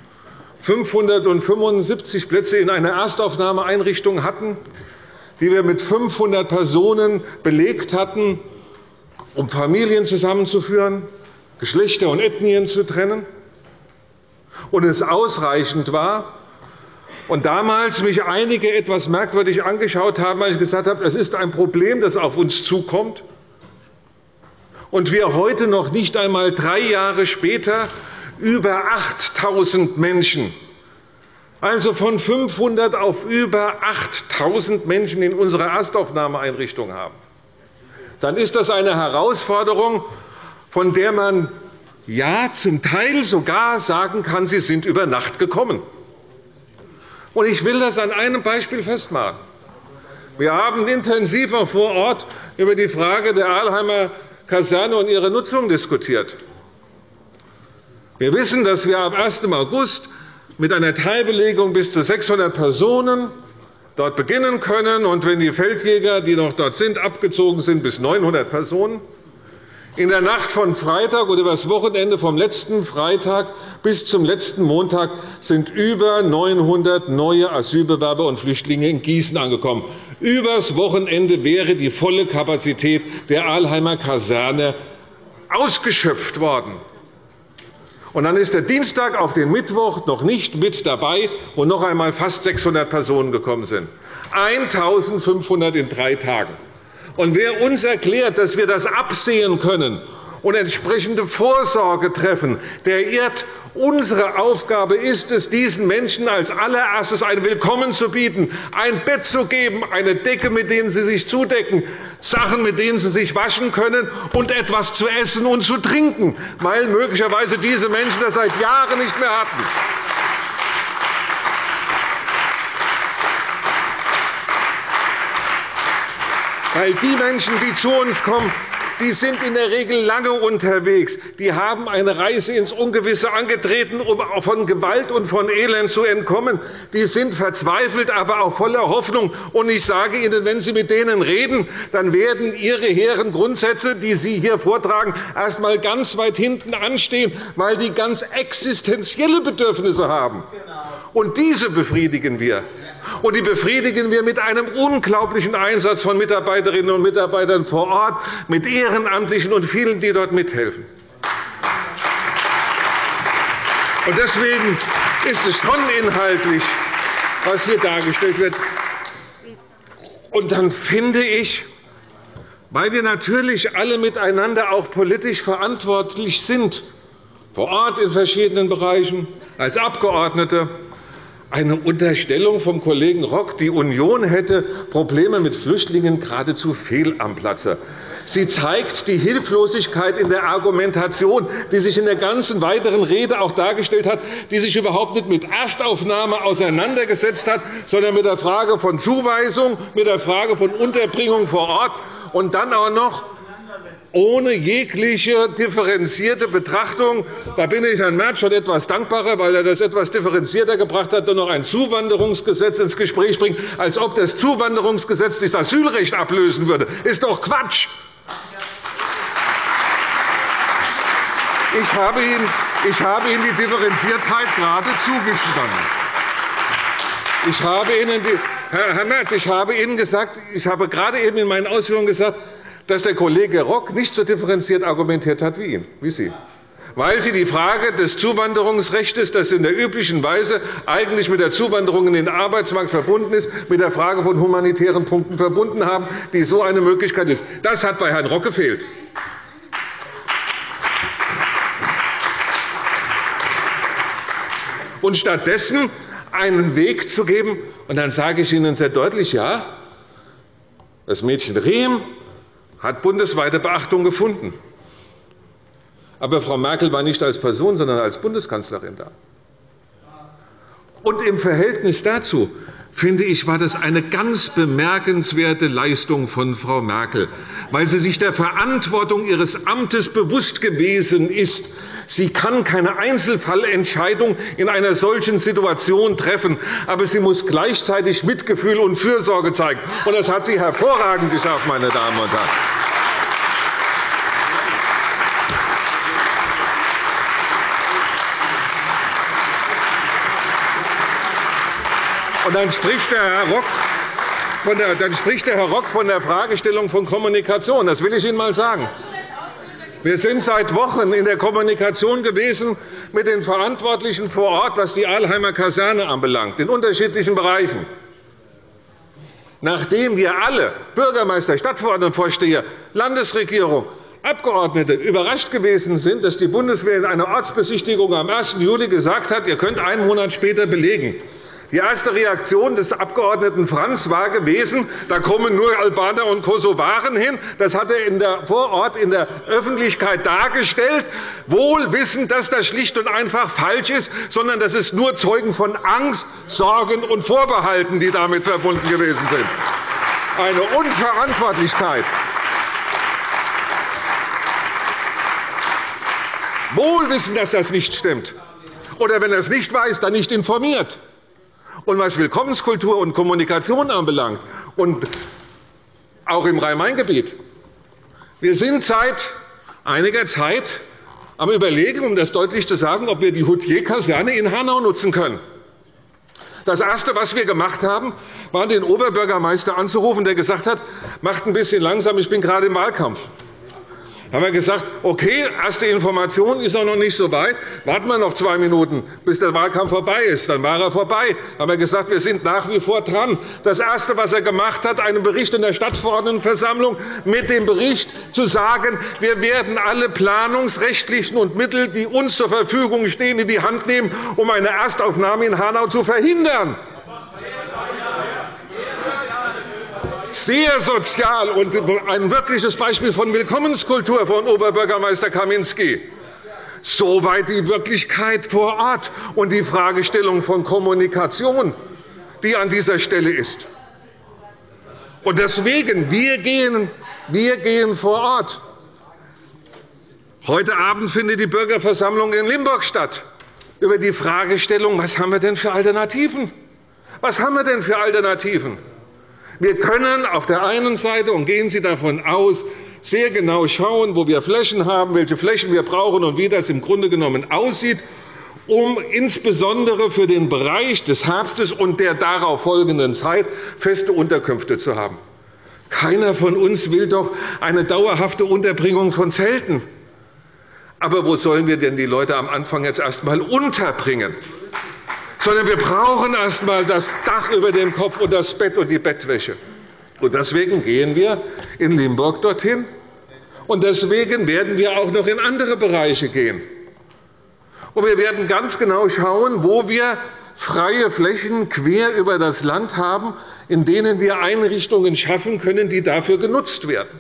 fünfhundertfünfundsiebzig Plätze in einer Erstaufnahmeeinrichtung hatten, die wir mit fünfhundert Personen belegt hatten, um Familien zusammenzuführen, Geschlechter und Ethnien zu trennen, und es ausreichend war, und damals mich einige etwas merkwürdig angeschaut haben, weil ich gesagt habe, es ist ein Problem, das auf uns zukommt, und wir heute noch nicht einmal drei Jahre später über achttausend Menschen, also von fünfhundert auf über achttausend Menschen in unserer Erstaufnahmeeinrichtung haben, dann ist das eine Herausforderung, von der man ja zum Teil sogar sagen kann, sie sind über Nacht gekommen. Und ich will das an einem Beispiel festmachen. Wir haben intensiv auch vor Ort über die Frage der Alheimer Kaserne und ihre Nutzung diskutiert. Wir wissen, dass wir am ersten August mit einer Teilbelegung bis zu sechshundert Personen dort beginnen können, und wenn die Feldjäger, die noch dort sind, abgezogen sind, bis neunhundert Personen. In der Nacht von Freitag oder über das Wochenende vom letzten Freitag bis zum letzten Montag sind über neunhundert neue Asylbewerber und Flüchtlinge in Gießen angekommen. Übers Wochenende wäre die volle Kapazität der Alheimer Kaserne ausgeschöpft worden. Und dann ist der Dienstag auf den Mittwoch noch nicht mit dabei, wo noch einmal fast sechshundert Personen gekommen sind. eintausendfünfhundert in drei Tagen. Und wer uns erklärt, dass wir das absehen können und entsprechende Vorsorge treffen, der irrt. Unsere Aufgabe ist es, diesen Menschen als allererstes ein Willkommen zu bieten, ein Bett zu geben, eine Decke, mit denen sie sich zudecken, Sachen, mit denen sie sich waschen können, und etwas zu essen und zu trinken, weil möglicherweise diese Menschen das seit Jahren nicht mehr hatten. Weil die Menschen, die zu uns kommen, die sind in der Regel lange unterwegs. Die haben eine Reise ins Ungewisse angetreten, um von Gewalt und von Elend zu entkommen. Die sind verzweifelt, aber auch voller Hoffnung. Und ich sage Ihnen, wenn Sie mit denen reden, dann werden Ihre hehren Grundsätze, die Sie hier vortragen, erst einmal ganz weit hinten anstehen, weil die ganz existenzielle Bedürfnisse haben. Und diese befriedigen wir. Und die befriedigen wir mit einem unglaublichen Einsatz von Mitarbeiterinnen und Mitarbeitern vor Ort, mit Ehrenamtlichen und vielen, die dort mithelfen. Und deswegen ist es schon inhaltlich, was hier dargestellt wird. Und dann finde ich, weil wir natürlich alle miteinander auch politisch verantwortlich sind, vor Ort in verschiedenen Bereichen, als Abgeordnete, eine Unterstellung vom Kollegen Rock, die Union hätte Probleme mit Flüchtlingen, geradezu fehl am Platze. Sie zeigt die Hilflosigkeit in der Argumentation, die sich in der ganzen weiteren Rede auch dargestellt hat, die sich überhaupt nicht mit Erstaufnahme auseinandergesetzt hat, sondern mit der Frage von Zuweisung, mit der Frage von Unterbringung vor Ort, und dann auch noch ohne jegliche differenzierte Betrachtung. Da bin ich Herrn Merz schon etwas dankbarer, weil er das etwas differenzierter gebracht hat und noch ein Zuwanderungsgesetz ins Gespräch bringt, als ob das Zuwanderungsgesetz das Asylrecht ablösen würde. Das ist doch Quatsch! Ich habe Ihnen, ich habe Ihnen die Differenziertheit gerade zugestanden. Ich habe Ihnen die, Herr Merz, ich habe Ihnen gesagt, ich habe gerade eben in meinen Ausführungen gesagt, dass der Kollege Rock nicht so differenziert argumentiert hat wie, ihn, wie Sie, weil Sie die Frage des Zuwanderungsrechts, das in der üblichen Weise eigentlich mit der Zuwanderung in den Arbeitsmarkt verbunden ist, mit der Frage von humanitären Punkten verbunden haben, die so eine Möglichkeit ist. Das hat bei Herrn Rock gefehlt. Und stattdessen einen Weg zu geben. Und dann sage ich Ihnen sehr deutlich, ja, das Mädchen Rehm hat bundesweite Beachtung gefunden. Aber Frau Merkel war nicht als Person, sondern als Bundeskanzlerin da. Und im Verhältnis dazu, finde ich, war das eine ganz bemerkenswerte Leistung von Frau Merkel, weil sie sich der Verantwortung ihres Amtes bewusst gewesen ist. Sie kann keine Einzelfallentscheidung in einer solchen Situation treffen, aber sie muss gleichzeitig Mitgefühl und Fürsorge zeigen. Und das hat sie hervorragend geschafft, meine Damen und Herren. Und dann spricht der Herr Rock von der, dann spricht der Herr Rock von der Fragestellung von Kommunikation. Das will ich Ihnen einmal sagen. Wir sind seit Wochen in der Kommunikation gewesen mit den Verantwortlichen vor Ort, was die Alheimer Kaserne anbelangt, in unterschiedlichen Bereichen. Nachdem wir alle, Bürgermeister, Stadtverordnetenvorsteher, Landesregierung, Abgeordnete, überrascht gewesen sind, dass die Bundeswehr in einer Ortsbesichtigung am ersten Juli gesagt hat, ihr könnt einen Monat später belegen. Die erste Reaktion des Abgeordneten Franz war gewesen, da kommen nur Albaner und Kosovaren hin. Das hat er in der, vor Ort in der Öffentlichkeit dargestellt, wohl wissend, dass das schlicht und einfach falsch ist, sondern das ist nur Zeugen von Angst, Sorgen und Vorbehalten, die damit verbunden gewesen sind. Eine Unverantwortlichkeit. Wohl wissend, dass das nicht stimmt. Oder wenn er es nicht weiß, dann nicht informiert. Und was Willkommenskultur und Kommunikation anbelangt, und auch im Rhein-Main-Gebiet, wir sind seit einiger Zeit am Überlegen, um das deutlich zu sagen, ob wir die Hutier-Kaserne in Hanau nutzen können. Das Erste, was wir gemacht haben, war, den Oberbürgermeister anzurufen, der gesagt hat, macht ein bisschen langsam, ich bin gerade im Wahlkampf. Da haben wir gesagt, okay, erste Information ist auch noch nicht so weit. Warten wir noch zwei Minuten, bis der Wahlkampf vorbei ist. Dann war er vorbei. Da haben wir gesagt, wir sind nach wie vor dran. Das Erste, was er gemacht hat, einen Bericht in der Stadtverordnetenversammlung mit dem Bericht zu sagen, wir werden alle planungsrechtlichen und Mittel, die uns zur Verfügung stehen, in die Hand nehmen, um eine Erstaufnahme in Hanau zu verhindern. Sehr sozial und ein wirkliches Beispiel von Willkommenskultur von Oberbürgermeister Kaminski. Soweit die Wirklichkeit vor Ort und die Fragestellung von Kommunikation, die an dieser Stelle ist. Und deswegen, wir gehen, wir gehen vor Ort. Heute Abend findet die Bürgerversammlung in Limburg statt, über die Fragestellung, was haben wir denn für Alternativen? Was haben wir denn für Alternativen? Wir können auf der einen Seite, und gehen Sie davon aus, sehr genau schauen, wo wir Flächen haben, welche Flächen wir brauchen und wie das im Grunde genommen aussieht, um insbesondere für den Bereich des Herbstes und der darauf folgenden Zeit feste Unterkünfte zu haben. Keiner von uns will doch eine dauerhafte Unterbringung von Zelten. Aber wo sollen wir denn die Leute am Anfang jetzt erst einmal unterbringen? Sondern wir brauchen erst einmal das Dach über dem Kopf und das Bett und die Bettwäsche. Und deswegen gehen wir in Limburg dorthin. Und deswegen werden wir auch noch in andere Bereiche gehen. Und wir werden ganz genau schauen, wo wir freie Flächen quer über das Land haben, in denen wir Einrichtungen schaffen können, die dafür genutzt werden.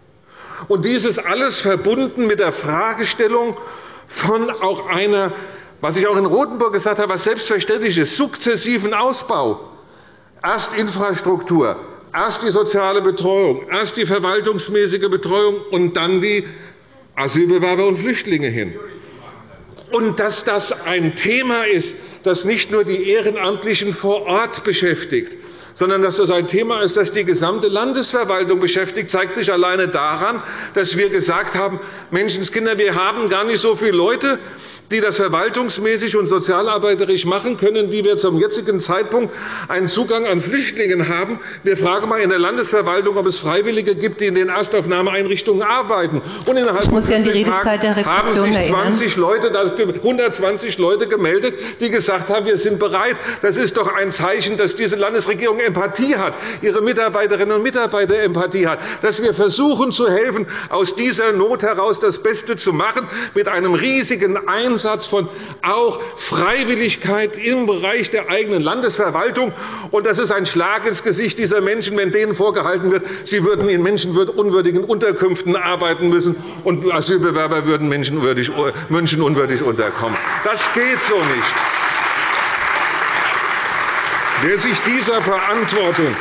Und dieses alles verbunden mit der Fragestellung von auch einer, was ich auch in Rotenburg gesagt habe, was selbstverständlich ist, sukzessiven Ausbau. Erst Infrastruktur, erst die soziale Betreuung, erst die verwaltungsmäßige Betreuung und dann die Asylbewerber und Flüchtlinge hin. Und dass das ein Thema ist, das nicht nur die Ehrenamtlichen vor Ort beschäftigt, sondern dass das ein Thema ist, das die gesamte Landesverwaltung beschäftigt, zeigt sich alleine daran, dass wir gesagt haben, Menschenskinder, wir haben gar nicht so viele Leute, die das verwaltungsmäßig und sozialarbeiterisch machen können, wie wir zum jetzigen Zeitpunkt einen Zugang an Flüchtlingen haben. Wir fragen einmal in der Landesverwaltung, ob es Freiwillige gibt, die in den Erstaufnahmeeinrichtungen arbeiten. Und innerhalb von vierzehn Tagen haben sich zwanzig Leute, hundertzwanzig Leute gemeldet, die gesagt haben, wir sind bereit. Das ist doch ein Zeichen, dass diese Landesregierung Empathie hat, ihre Mitarbeiterinnen und Mitarbeiter Empathie hat, dass wir versuchen zu helfen, aus dieser Not heraus das Beste zu machen, mit einem riesigen Einsatz Ansatz von auch Freiwilligkeit im Bereich der eigenen Landesverwaltung. Und das ist ein Schlag ins Gesicht dieser Menschen, wenn denen vorgehalten wird, sie würden in menschenunwürdigen Unterkünften arbeiten müssen und Asylbewerber würden menschenunwürdig unterkommen. Das geht so nicht. Wer sich dieser Verantwortung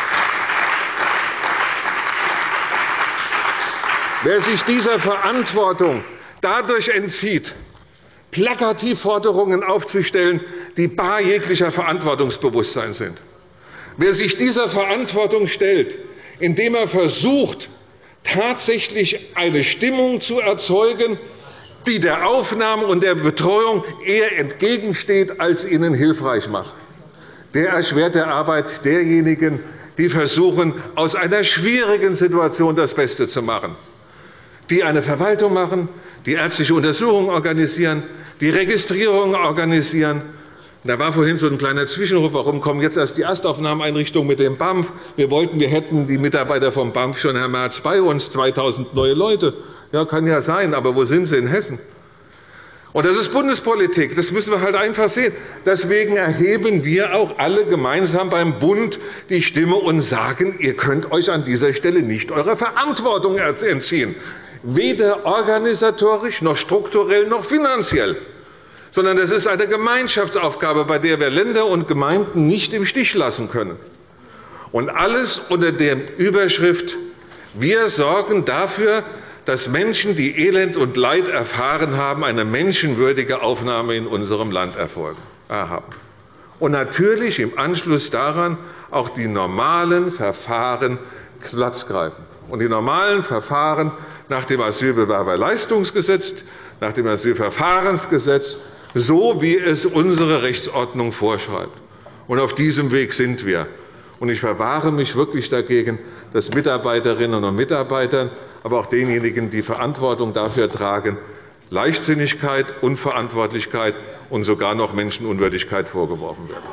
Wer sich dieser Verantwortung dadurch entzieht, plakativ Forderungen aufzustellen, die bar jeglicher Verantwortungsbewusstsein sind, wer sich dieser Verantwortung stellt, indem er versucht, tatsächlich eine Stimmung zu erzeugen, die der Aufnahme und der Betreuung eher entgegensteht, als ihnen hilfreich macht, der erschwert der Arbeit derjenigen, die versuchen, aus einer schwierigen Situation das Beste zu machen, die eine Verwaltung machen, die ärztliche Untersuchungen organisieren, die Registrierungen organisieren. Da war vorhin so ein kleiner Zwischenruf, warum kommen jetzt erst die Erstaufnahmeeinrichtungen mit dem B A M F? Wir wollten, wir hätten die Mitarbeiter vom B A M F schon, Herr Merz, bei uns, zweitausend neue Leute. Ja, kann ja sein, aber wo sind sie in Hessen? Und das ist Bundespolitik. Das müssen wir halt einfach sehen. Deswegen erheben wir auch alle gemeinsam beim Bund die Stimme und sagen, ihr könnt euch an dieser Stelle nicht eurer Verantwortung entziehen. Weder organisatorisch noch strukturell noch finanziell, sondern das ist eine Gemeinschaftsaufgabe, bei der wir Länder und Gemeinden nicht im Stich lassen können. Und alles unter der Überschrift Wir sorgen dafür, dass Menschen, die Elend und Leid erfahren haben, eine menschenwürdige Aufnahme in unserem Land haben. Und natürlich im Anschluss daran auch die normalen Verfahren Platz greifen. Und die normalen Verfahren nach dem Asylbewerberleistungsgesetz, nach dem Asylverfahrensgesetz, so wie es unsere Rechtsordnung vorschreibt. Und auf diesem Weg sind wir. Und ich verwahre mich wirklich dagegen, dass Mitarbeiterinnen und Mitarbeitern, aber auch denjenigen, die Verantwortung dafür tragen, Leichtsinnigkeit, Unverantwortlichkeit und sogar noch Menschenunwürdigkeit vorgeworfen wird.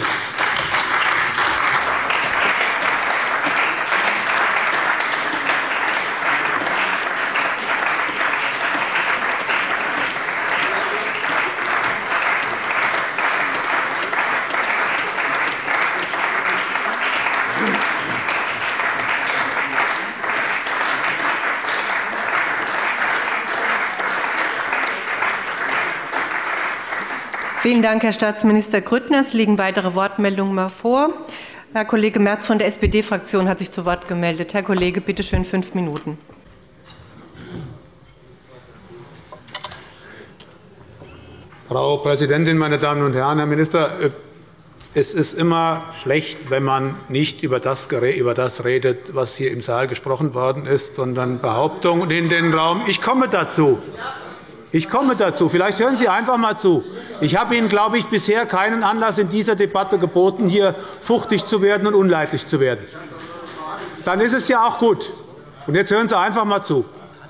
Vielen Dank, Herr Staatsminister Grüttner. Es liegen weitere Wortmeldungen mehr vor. Herr Kollege Merz von der S P D-Fraktion hat sich zu Wort gemeldet. Herr Kollege, bitte schön, fünf Minuten. Frau Präsidentin, meine Damen und Herren! Herr Minister, es ist immer schlecht, wenn man nicht über das redet, was hier im Saal gesprochen worden ist, sondern Behauptungen in den Raum. Ich komme dazu. Ich komme dazu. Vielleicht hören Sie einfach einmal zu. Ich habe Ihnen, glaube ich, bisher keinen Anlass in dieser Debatte geboten, hier fuchtig zu werden und unleidlich zu werden. Dann ist es ja auch gut. Und jetzt hören Sie einfach einmal zu.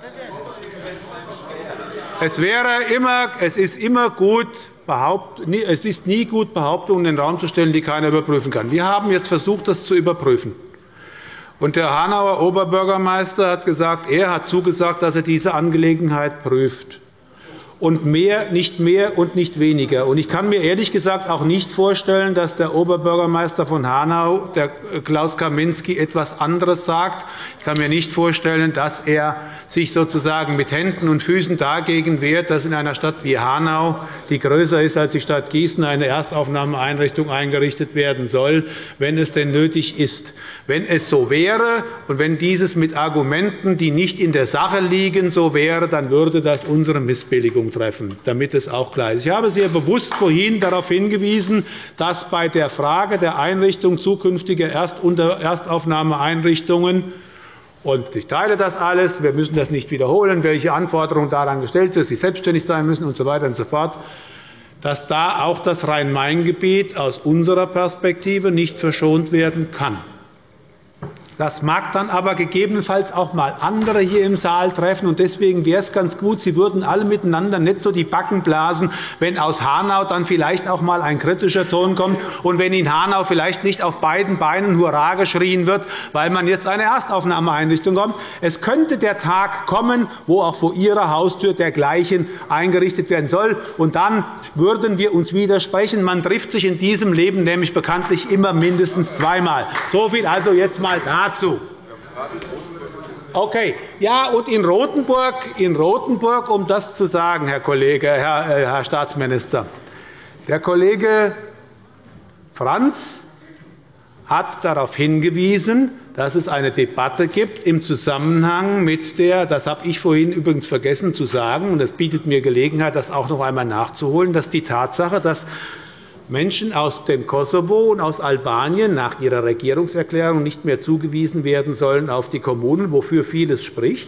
Es, wäre immer, es, ist immer gut, es ist nie gut, Behauptungen in den Raum zu stellen, die keiner überprüfen kann. Wir haben jetzt versucht, das zu überprüfen. Und der Hanauer Oberbürgermeister hat gesagt, er hat zugesagt, dass er diese Angelegenheit prüft. Und mehr, nicht mehr und nicht weniger. Und ich kann mir ehrlich gesagt auch nicht vorstellen, dass der Oberbürgermeister von Hanau, der Klaus Kaminski, etwas anderes sagt. Ich kann mir nicht vorstellen, dass er sich sozusagen mit Händen und Füßen dagegen wehrt, dass in einer Stadt wie Hanau, die größer ist als die Stadt Gießen, eine Erstaufnahmeeinrichtung eingerichtet werden soll, wenn es denn nötig ist. Wenn es so wäre und wenn dieses mit Argumenten, die nicht in der Sache liegen, so wäre, dann würde das unsere Missbilligung treffen, damit es auch klar ist. Ich habe sehr bewusst vorhin darauf hingewiesen, dass bei der Frage der Einrichtung zukünftiger Erstaufnahmeeinrichtungen, und ich teile das alles, wir müssen das nicht wiederholen, welche Anforderungen daran gestellt sind, dass sie selbstständig sein müssen usw. So und so fort, dass da auch das Rhein-Main-Gebiet aus unserer Perspektive nicht verschont werden kann. Das mag dann aber gegebenenfalls auch mal andere hier im Saal treffen. Und deswegen wäre es ganz gut, Sie würden alle miteinander nicht so die Backen blasen, wenn aus Hanau dann vielleicht auch mal ein kritischer Ton kommt und wenn in Hanau vielleicht nicht auf beiden Beinen Hurra geschrien wird, weil man jetzt eine Erstaufnahmeeinrichtung kommt. Es könnte der Tag kommen, wo auch vor Ihrer Haustür dergleichen eingerichtet werden soll. Und dann würden wir uns widersprechen. Man trifft sich in diesem Leben nämlich bekanntlich immer mindestens zweimal. So viel also jetzt mal dazu. Okay. Ja, und in Rotenburg, in Rotenburg, um das zu sagen, Herr Kollege, Herr, äh, Herr Staatsminister, der Kollege Frantz hat darauf hingewiesen, dass es eine Debatte gibt im Zusammenhang mit der, das habe ich vorhin übrigens vergessen zu sagen, und das bietet mir Gelegenheit, das auch noch einmal nachzuholen, dass die Tatsache, dass Menschen aus dem Kosovo und aus Albanien nach ihrer Regierungserklärung nicht mehr zugewiesen werden sollen auf die Kommunen, wofür vieles spricht.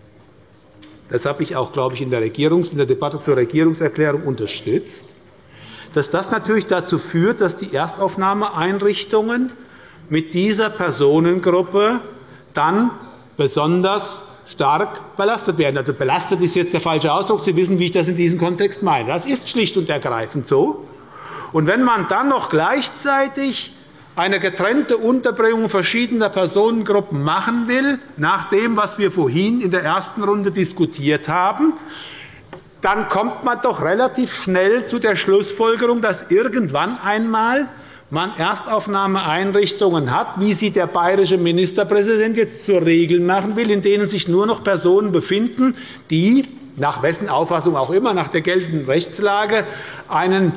Das habe ich auch, glaube ich, in der, Regierungs-, in der Debatte zur Regierungserklärung unterstützt. Dass das natürlich dazu führt, dass die Erstaufnahmeeinrichtungen mit dieser Personengruppe dann besonders stark belastet werden. Also belastet ist jetzt der falsche Ausdruck. Sie wissen, wie ich das in diesem Kontext meine. Das ist schlicht und ergreifend so. Und wenn man dann noch gleichzeitig eine getrennte Unterbringung verschiedener Personengruppen machen will, nach dem, was wir vorhin in der ersten Runde diskutiert haben, dann kommt man doch relativ schnell zu der Schlussfolgerung, dass irgendwann einmal man Erstaufnahmeeinrichtungen hat, wie sie der bayerische Ministerpräsident jetzt zur Regel machen will, in denen sich nur noch Personen befinden, die, nach wessen Auffassung auch immer, nach der geltenden Rechtslage, einen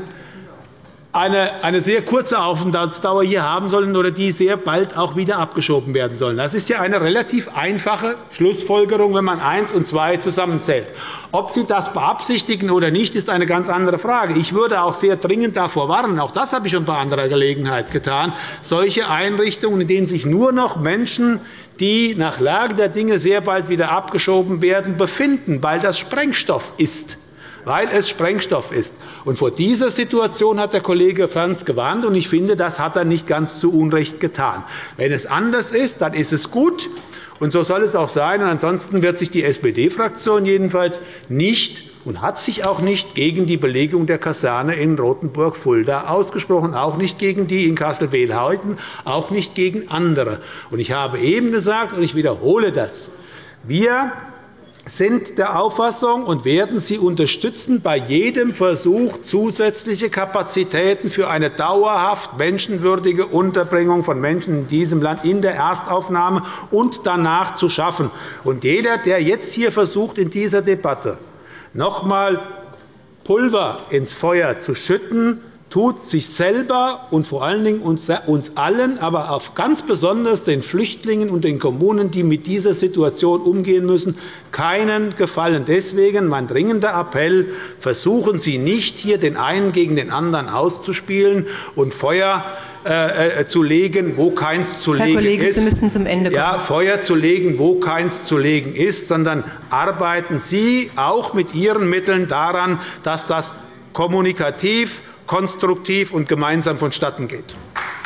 Eine, eine sehr kurze Aufenthaltsdauer hier haben sollen oder die sehr bald auch wieder abgeschoben werden sollen. Das ist ja eine relativ einfache Schlussfolgerung, wenn man eins und zwei zusammenzählt. Ob Sie das beabsichtigen oder nicht, ist eine ganz andere Frage. Ich würde auch sehr dringend davor warnen, auch das habe ich schon bei anderer Gelegenheit getan, solche Einrichtungen, in denen sich nur noch Menschen, die nach Lage der Dinge sehr bald wieder abgeschoben werden, befinden, weil das Sprengstoff ist. weil es Sprengstoff ist. Und vor dieser Situation hat der Kollege Frantz gewarnt, und ich finde, das hat er nicht ganz zu Unrecht getan. Wenn es anders ist, dann ist es gut, und so soll es auch sein. Und ansonsten wird sich die S P D-Fraktion jedenfalls nicht und hat sich auch nicht gegen die Belegung der Kaserne in Rotenburg-Fulda ausgesprochen, auch nicht gegen die in Kassel-Behlheuten, auch nicht gegen andere. Und ich habe eben gesagt, und ich wiederhole das, wir sind der Auffassung und werden sie unterstützen bei jedem Versuch, zusätzliche Kapazitäten für eine dauerhaft menschenwürdige Unterbringung von Menschen in diesem Land in der Erstaufnahme und danach zu schaffen. Und jeder, der jetzt hier versucht, in dieser Debatte noch einmal Pulver ins Feuer zu schütten, tut sich selber und vor allen Dingen uns allen, aber auch ganz besonders den Flüchtlingen und den Kommunen, die mit dieser Situation umgehen müssen, keinen Gefallen. Deswegen mein dringender Appell, versuchen Sie nicht, hier den einen gegen den anderen auszuspielen und Feuer äh, zu legen, wo keins zu Herr legen Kollege, ist. Sie müssen zum Ende kommen. Ja, Feuer zu legen, wo keins zu legen ist, sondern arbeiten Sie auch mit Ihren Mitteln daran, dass das kommunikativ, konstruktiv und gemeinsam vonstatten geht.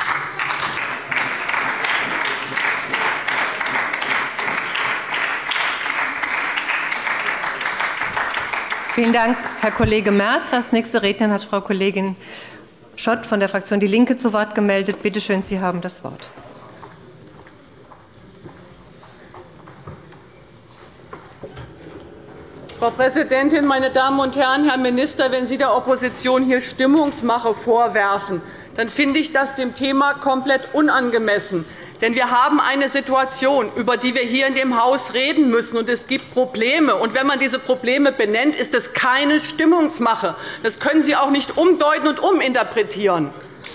Vielen Dank, Herr Kollege Merz. Als nächste Rednerin hat Frau Kollegin Schott von der Fraktion DIE LINKE zu Wort gemeldet. Bitte schön, Sie haben das Wort. Frau Präsidentin, meine Damen und Herren! Herr Minister, wenn Sie der Opposition hier Stimmungsmache vorwerfen, dann finde ich das dem Thema komplett unangemessen. Denn wir haben eine Situation, über die wir hier in dem Haus reden müssen, und es gibt Probleme. Und wenn man diese Probleme benennt, ist es keine Stimmungsmache. Das können Sie auch nicht umdeuten und uminterpretieren.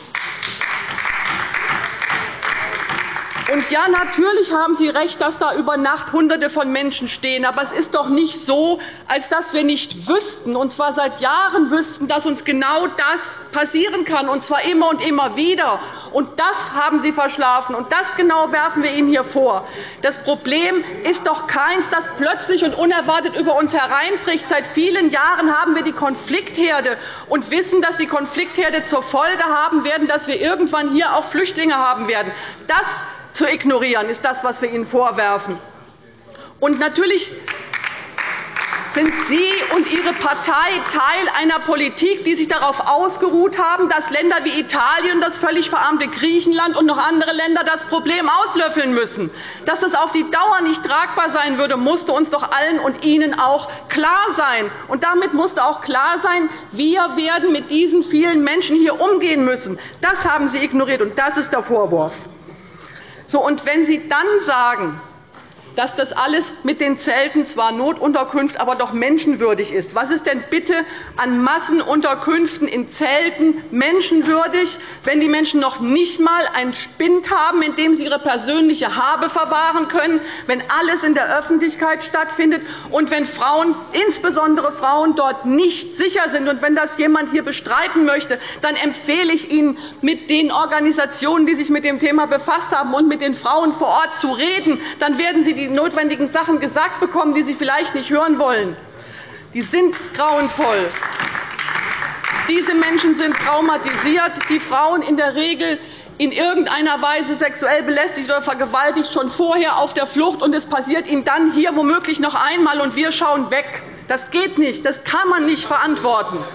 Und ja, natürlich haben Sie recht, dass da über Nacht Hunderte von Menschen stehen. Aber es ist doch nicht so, als dass wir nicht wüssten, und zwar seit Jahren wüssten, dass uns genau das passieren kann, und zwar immer und immer wieder. Und das haben Sie verschlafen, und das genau werfen wir Ihnen hier vor. Das Problem ist doch keins, das plötzlich und unerwartet über uns hereinbricht. Seit vielen Jahren haben wir die Konfliktherde und wissen, dass die Konfliktherde zur Folge haben werden, dass wir irgendwann hier auch Flüchtlinge haben werden. Das zu ignorieren, ist das, was wir Ihnen vorwerfen. Und natürlich sind Sie und Ihre Partei Teil einer Politik, die sich darauf ausgeruht haben, dass Länder wie Italien und das völlig verarmte Griechenland und noch andere Länder das Problem auslöffeln müssen. Dass das auf die Dauer nicht tragbar sein würde, musste uns doch allen und Ihnen auch klar sein. Und damit musste auch klar sein, wir werden mit diesen vielen Menschen hier umgehen müssen. Das haben Sie ignoriert, und das ist der Vorwurf. So, und wenn Sie dann sagen, dass das alles mit den Zelten zwar Notunterkunft, aber doch menschenwürdig ist. Was ist denn bitte an Massenunterkünften in Zelten menschenwürdig, wenn die Menschen noch nicht einmal einen Spind haben, in dem sie ihre persönliche Habe verwahren können, wenn alles in der Öffentlichkeit stattfindet und wenn Frauen, insbesondere Frauen, dort nicht sicher sind? Und wenn das jemand hier bestreiten möchte, dann empfehle ich Ihnen, mit den Organisationen, die sich mit dem Thema befasst haben, und mit den Frauen vor Ort zu reden. Dann werden Sie die die notwendigen Sachen gesagt bekommen, die Sie vielleicht nicht hören wollen. Die sind grauenvoll. Diese Menschen sind traumatisiert. Die Frauen in der Regel in irgendeiner Weise sexuell belästigt oder vergewaltigt, schon vorher auf der Flucht, und es passiert ihnen dann hier womöglich noch einmal, und wir schauen weg. Das geht nicht. Das kann man nicht verantworten.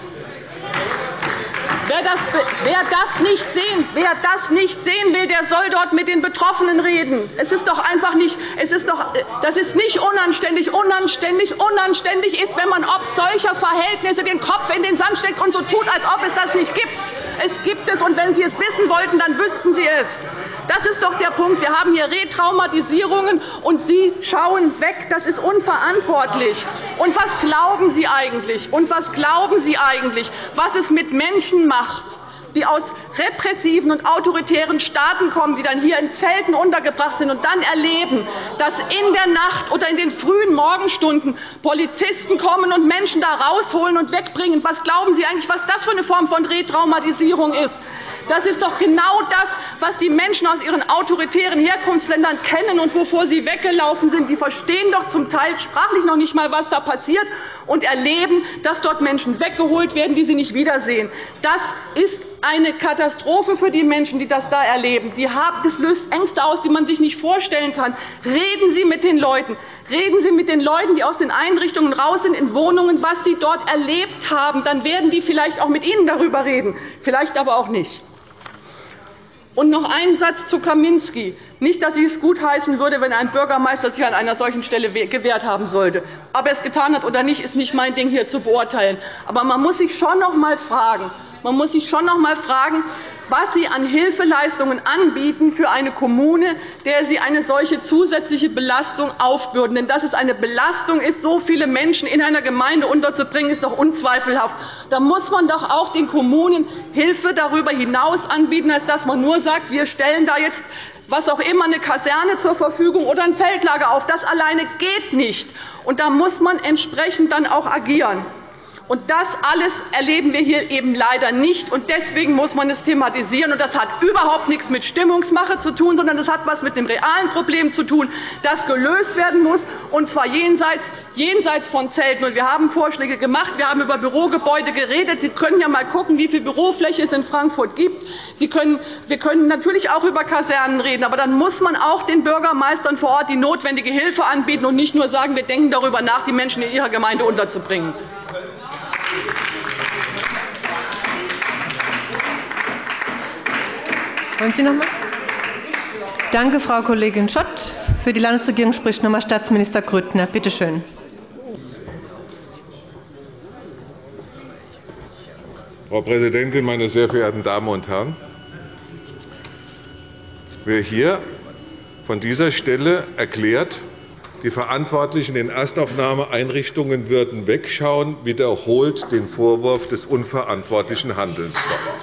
Wer das, wer, das nicht sehen, wer das nicht sehen will, der soll dort mit den Betroffenen reden. Es ist doch einfach nicht, es ist doch, das ist nicht unanständig. Unanständig, unanständig ist, wenn man ob solcher Verhältnisse den Kopf in den Sand steckt und so tut, als ob es das nicht gibt. Es gibt es, und wenn Sie es wissen wollten, dann wüssten Sie es. Das ist doch der Punkt. Wir haben hier Retraumatisierungen, und Sie schauen weg. Das ist unverantwortlich. Und was glauben Sie eigentlich? Und was glauben Sie eigentlich, was es mit Menschen macht, die aus repressiven und autoritären Staaten kommen, die dann hier in Zelten untergebracht sind und dann erleben, dass in der Nacht oder in den frühen Morgenstunden Polizisten kommen und Menschen da rausholen und wegbringen? Was glauben Sie eigentlich, was das für eine Form von Retraumatisierung ist? Das ist doch genau das, was die Menschen aus ihren autoritären Herkunftsländern kennen und wovor sie weggelaufen sind. Die verstehen doch zum Teil sprachlich noch nicht einmal, was da passiert, und erleben, dass dort Menschen weggeholt werden, die sie nicht wiedersehen. Das ist eine Katastrophe für die Menschen, die das da erleben. Das löst Ängste aus, die man sich nicht vorstellen kann. Reden Sie mit den Leuten. Reden Sie mit den Leuten, die aus den Einrichtungen raus sind, in Wohnungen, was sie dort erlebt haben. Dann werden die vielleicht auch mit Ihnen darüber reden, vielleicht aber auch nicht. Und noch ein Satz zu Kaminski. Nicht, dass ich es gutheißen würde, wenn ein Bürgermeister sich an einer solchen Stelle gewehrt haben sollte. Ob er es getan hat oder nicht, ist nicht mein Ding, hier zu beurteilen. Aber man muss sich schon noch einmal fragen, man muss sich schon noch einmal fragen, was Sie an Hilfeleistungen anbieten für eine Kommune, der Sie eine solche zusätzliche Belastung aufbürden. Denn dass es eine Belastung ist, so viele Menschen in einer Gemeinde unterzubringen, ist doch unzweifelhaft. Da muss man doch auch den Kommunen Hilfe darüber hinaus anbieten, als dass man nur sagt, wir stellen da jetzt was auch immer, eine Kaserne zur Verfügung oder ein Zeltlager auf. Das alleine geht nicht. Und da muss man entsprechend dann auch agieren. Und das alles erleben wir hier eben leider nicht. Und deswegen muss man es thematisieren. Und das hat überhaupt nichts mit Stimmungsmache zu tun, sondern das hat etwas mit dem realen Problem zu tun, das gelöst werden muss, und zwar jenseits, jenseits von Zelten. Und wir haben Vorschläge gemacht. Wir haben über Bürogebäude geredet. Sie können ja einmal schauen, wie viel Bürofläche es in Frankfurt gibt. Sie können, wir können natürlich auch über Kasernen reden. Aber dann muss man auch den Bürgermeistern vor Ort die notwendige Hilfe anbieten und nicht nur sagen, wir denken darüber nach, die Menschen in ihrer Gemeinde unterzubringen. Wollen Sie noch einmal? Danke, Frau Kollegin Schott. Für die Landesregierung spricht noch einmal Staatsminister Grüttner. Bitte schön. Frau Präsidentin, meine sehr verehrten Damen und Herren! Wer hier von dieser Stelle erklärt, die Verantwortlichen in Erstaufnahmeeinrichtungen würden wegschauen, wiederholt den Vorwurf des unverantwortlichen Handelns.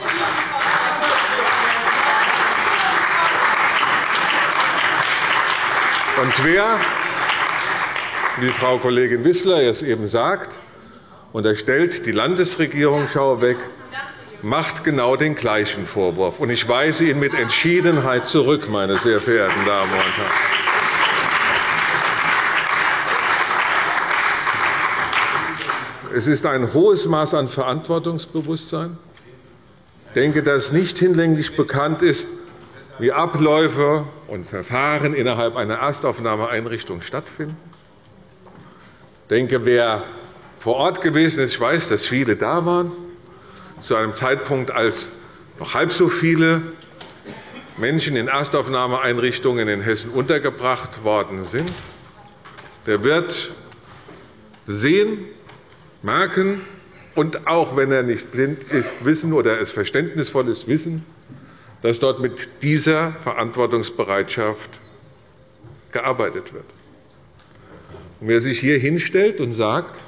Und wer, wie Frau Kollegin Wissler es eben sagt, unterstellt, die Landesregierung schaue weg, macht genau den gleichen Vorwurf. Ich weise ihn mit Entschiedenheit zurück, meine sehr verehrten Damen und Herren. Es ist ein hohes Maß an Verantwortungsbewusstsein. Ich denke, dass nicht hinlänglich bekannt ist, wie Abläufe und Verfahren innerhalb einer Erstaufnahmeeinrichtung stattfinden. Ich denke, wer vor Ort gewesen ist, ich weiß, dass viele da waren, zu einem Zeitpunkt, als noch halb so viele Menschen in Erstaufnahmeeinrichtungen in Hessen untergebracht worden sind, der wird sehen, merken und auch, wenn er nicht blind ist, wissen oder es verständnisvoll ist, wissen, dass dort mit dieser Verantwortungsbereitschaft gearbeitet wird. Und wer sich hier hinstellt und sagt,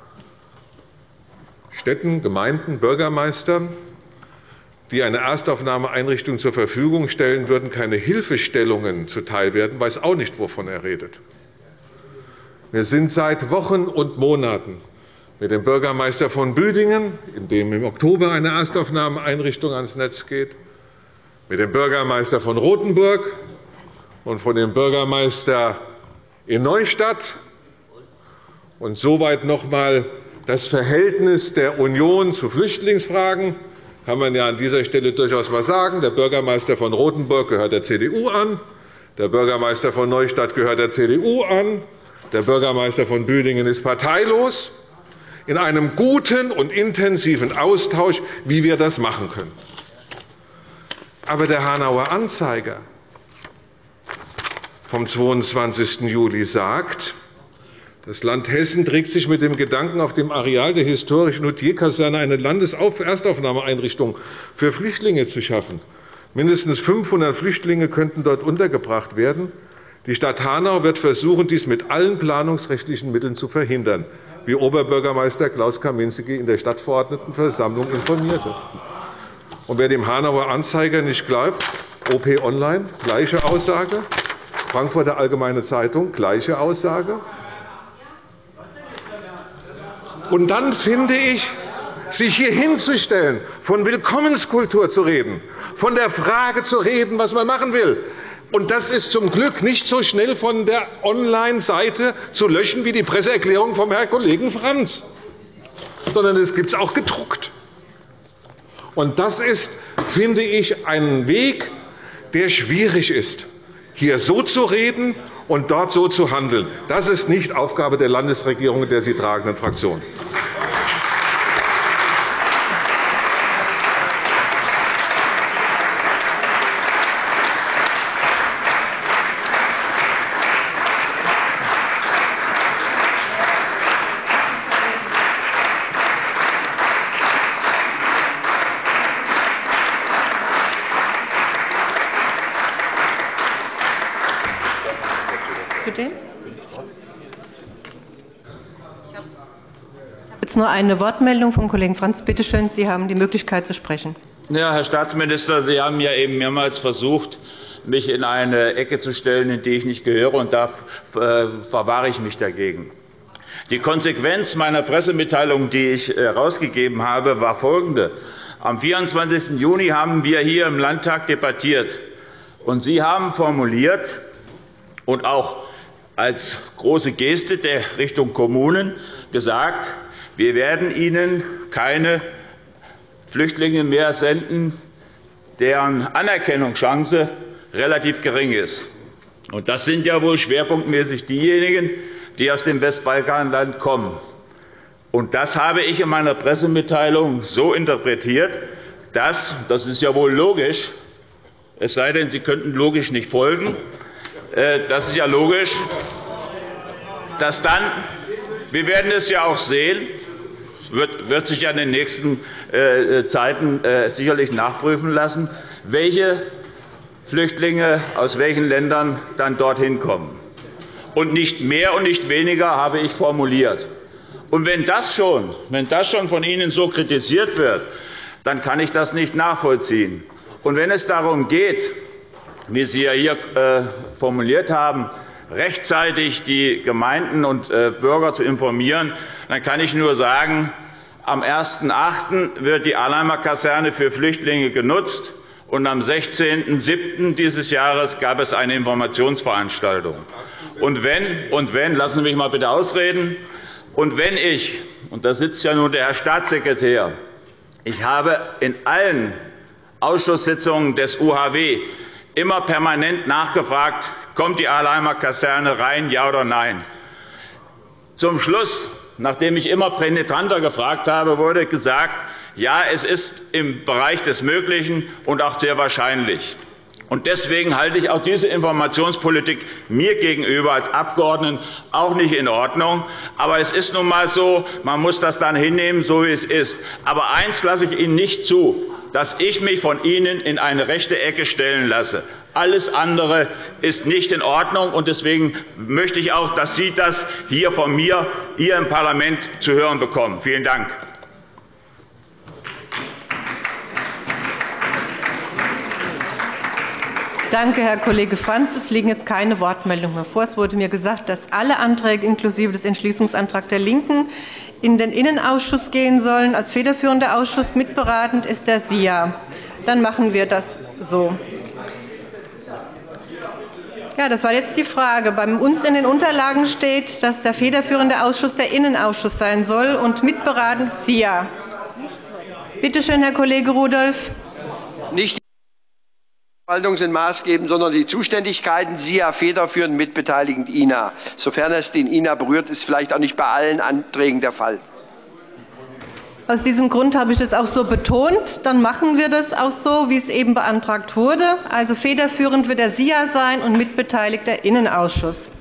Städten, Gemeinden, Bürgermeistern, die eine Erstaufnahmeeinrichtung zur Verfügung stellen würden, keine Hilfestellungen zuteil werden, weiß auch nicht, wovon er redet. Wir sind seit Wochen und Monaten mit dem Bürgermeister von Büdingen, in dem im Oktober eine Erstaufnahmeeinrichtung ans Netz geht, mit dem Bürgermeister von Rothenburg und von dem Bürgermeister in Neustadt und soweit noch einmal das Verhältnis der Union zu Flüchtlingsfragen. Kann man ja an dieser Stelle durchaus einmal sagen. Der Bürgermeister von Rothenburg gehört der C D U an, der Bürgermeister von Neustadt gehört der C D U an, der Bürgermeister von Büdingen ist parteilos, in einem guten und intensiven Austausch, wie wir das machen können. Aber der Hanauer Anzeiger vom zweiundzwanzigsten Juli sagt, das Land Hessen trägt sich mit dem Gedanken, auf dem Areal der historischen Hutierkaserne eine Landeserstaufnahmeeinrichtung für Flüchtlinge zu schaffen. Mindestens fünfhundert Flüchtlinge könnten dort untergebracht werden. Die Stadt Hanau wird versuchen, dies mit allen planungsrechtlichen Mitteln zu verhindern, wie Oberbürgermeister Klaus Kaminski in der Stadtverordnetenversammlung informierte. Und wer dem Hanauer Anzeiger nicht glaubt, O P Online, gleiche Aussage, Frankfurter Allgemeine Zeitung, gleiche Aussage. Und dann finde ich, sich hier hinzustellen, von Willkommenskultur zu reden, von der Frage zu reden, was man machen will. Und das ist zum Glück nicht so schnell von der Online-Seite zu löschen wie die Presseerklärung vom Herrn Kollegen Franz, sondern es gibt es auch gedruckt. Und das ist, finde ich, ein Weg, der schwierig ist, hier so zu reden und dort so zu handeln. Das ist nicht Aufgabe der Landesregierung und der sie tragenden Fraktion. Nur eine Wortmeldung vom Kollegen Franz. Bitte schön, Sie haben die Möglichkeit zu sprechen. Ja, Herr Staatsminister, Sie haben ja eben mehrmals versucht, mich in eine Ecke zu stellen, in die ich nicht gehöre, und da verwahre ich mich dagegen. Die Konsequenz meiner Pressemitteilung, die ich herausgegeben habe, war folgende. Am vierundzwanzigsten Juni haben wir hier im Landtag debattiert, und Sie haben formuliert und auch als große Geste der Richtung Kommunen gesagt, wir werden Ihnen keine Flüchtlinge mehr senden, deren Anerkennungschance relativ gering ist. Und das sind ja wohl schwerpunktmäßig diejenigen, die aus dem Westbalkanland kommen. Und das habe ich in meiner Pressemitteilung so interpretiert, dass, das ist ja wohl logisch, es sei denn, Sie könnten logisch nicht folgen, das ist ja logisch, dass dann, wir werden es ja auch sehen, Wird, wird sich ja in den nächsten äh, Zeiten äh, sicherlich nachprüfen lassen, welche Flüchtlinge aus welchen Ländern dann dorthin kommen. Und nicht mehr und nicht weniger habe ich formuliert. Und wenn das schon, wenn das schon von Ihnen so kritisiert wird, dann kann ich das nicht nachvollziehen. Und wenn es darum geht, wie Sie ja hier äh, formuliert haben, rechtzeitig die Gemeinden und äh, Bürger zu informieren, dann kann ich nur sagen, am ersten achten wird die Arnheimer-Kaserne für Flüchtlinge genutzt, und am sechzehnten siebten dieses Jahres gab es eine Informationsveranstaltung. Und wenn, und wenn, lassen Sie mich mal bitte ausreden, und wenn ich, und da sitzt ja nun der Herr Staatssekretär, ich habe in allen Ausschusssitzungen des U H W immer permanent nachgefragt, kommt die Ahlheimer Kaserne rein, ja oder nein. Zum Schluss, nachdem ich immer penetranter gefragt habe, wurde gesagt, ja, es ist im Bereich des Möglichen und auch sehr wahrscheinlich. Und deswegen halte ich auch diese Informationspolitik mir gegenüber als Abgeordneten auch nicht in Ordnung. Aber es ist nun einmal so, man muss das dann hinnehmen, so wie es ist. Aber eines lasse ich Ihnen nicht zu, dass ich mich von Ihnen in eine rechte Ecke stellen lasse. Alles andere ist nicht in Ordnung. Und deswegen möchte ich auch, dass Sie das hier von mir hier im Parlament zu hören bekommen. Vielen Dank. Danke, Herr Kollege Frantz. Es liegen jetzt keine Wortmeldungen mehr vor. Es wurde mir gesagt, dass alle Anträge inklusive des Entschließungsantrags der LINKEN in den Innenausschuss gehen sollen. Als federführender Ausschuss mitberatend ist der S I A. Dann machen wir das so. Ja, das war jetzt die Frage. Bei uns in den Unterlagen steht, dass der federführende Ausschuss der Innenausschuss sein soll und mitberatend S I A. Bitte schön, Herr Kollege Rudolph. Nicht die Verwaltung sind maßgebend, sondern die Zuständigkeiten, S I A federführend, mitbeteiligend I N A. Sofern es den I N A berührt, ist vielleicht auch nicht bei allen Anträgen der Fall. Aus diesem Grund habe ich das auch so betont. Dann machen wir das auch so, wie es eben beantragt wurde. Also federführend wird der S I A sein und mitbeteiligt der Innenausschuss.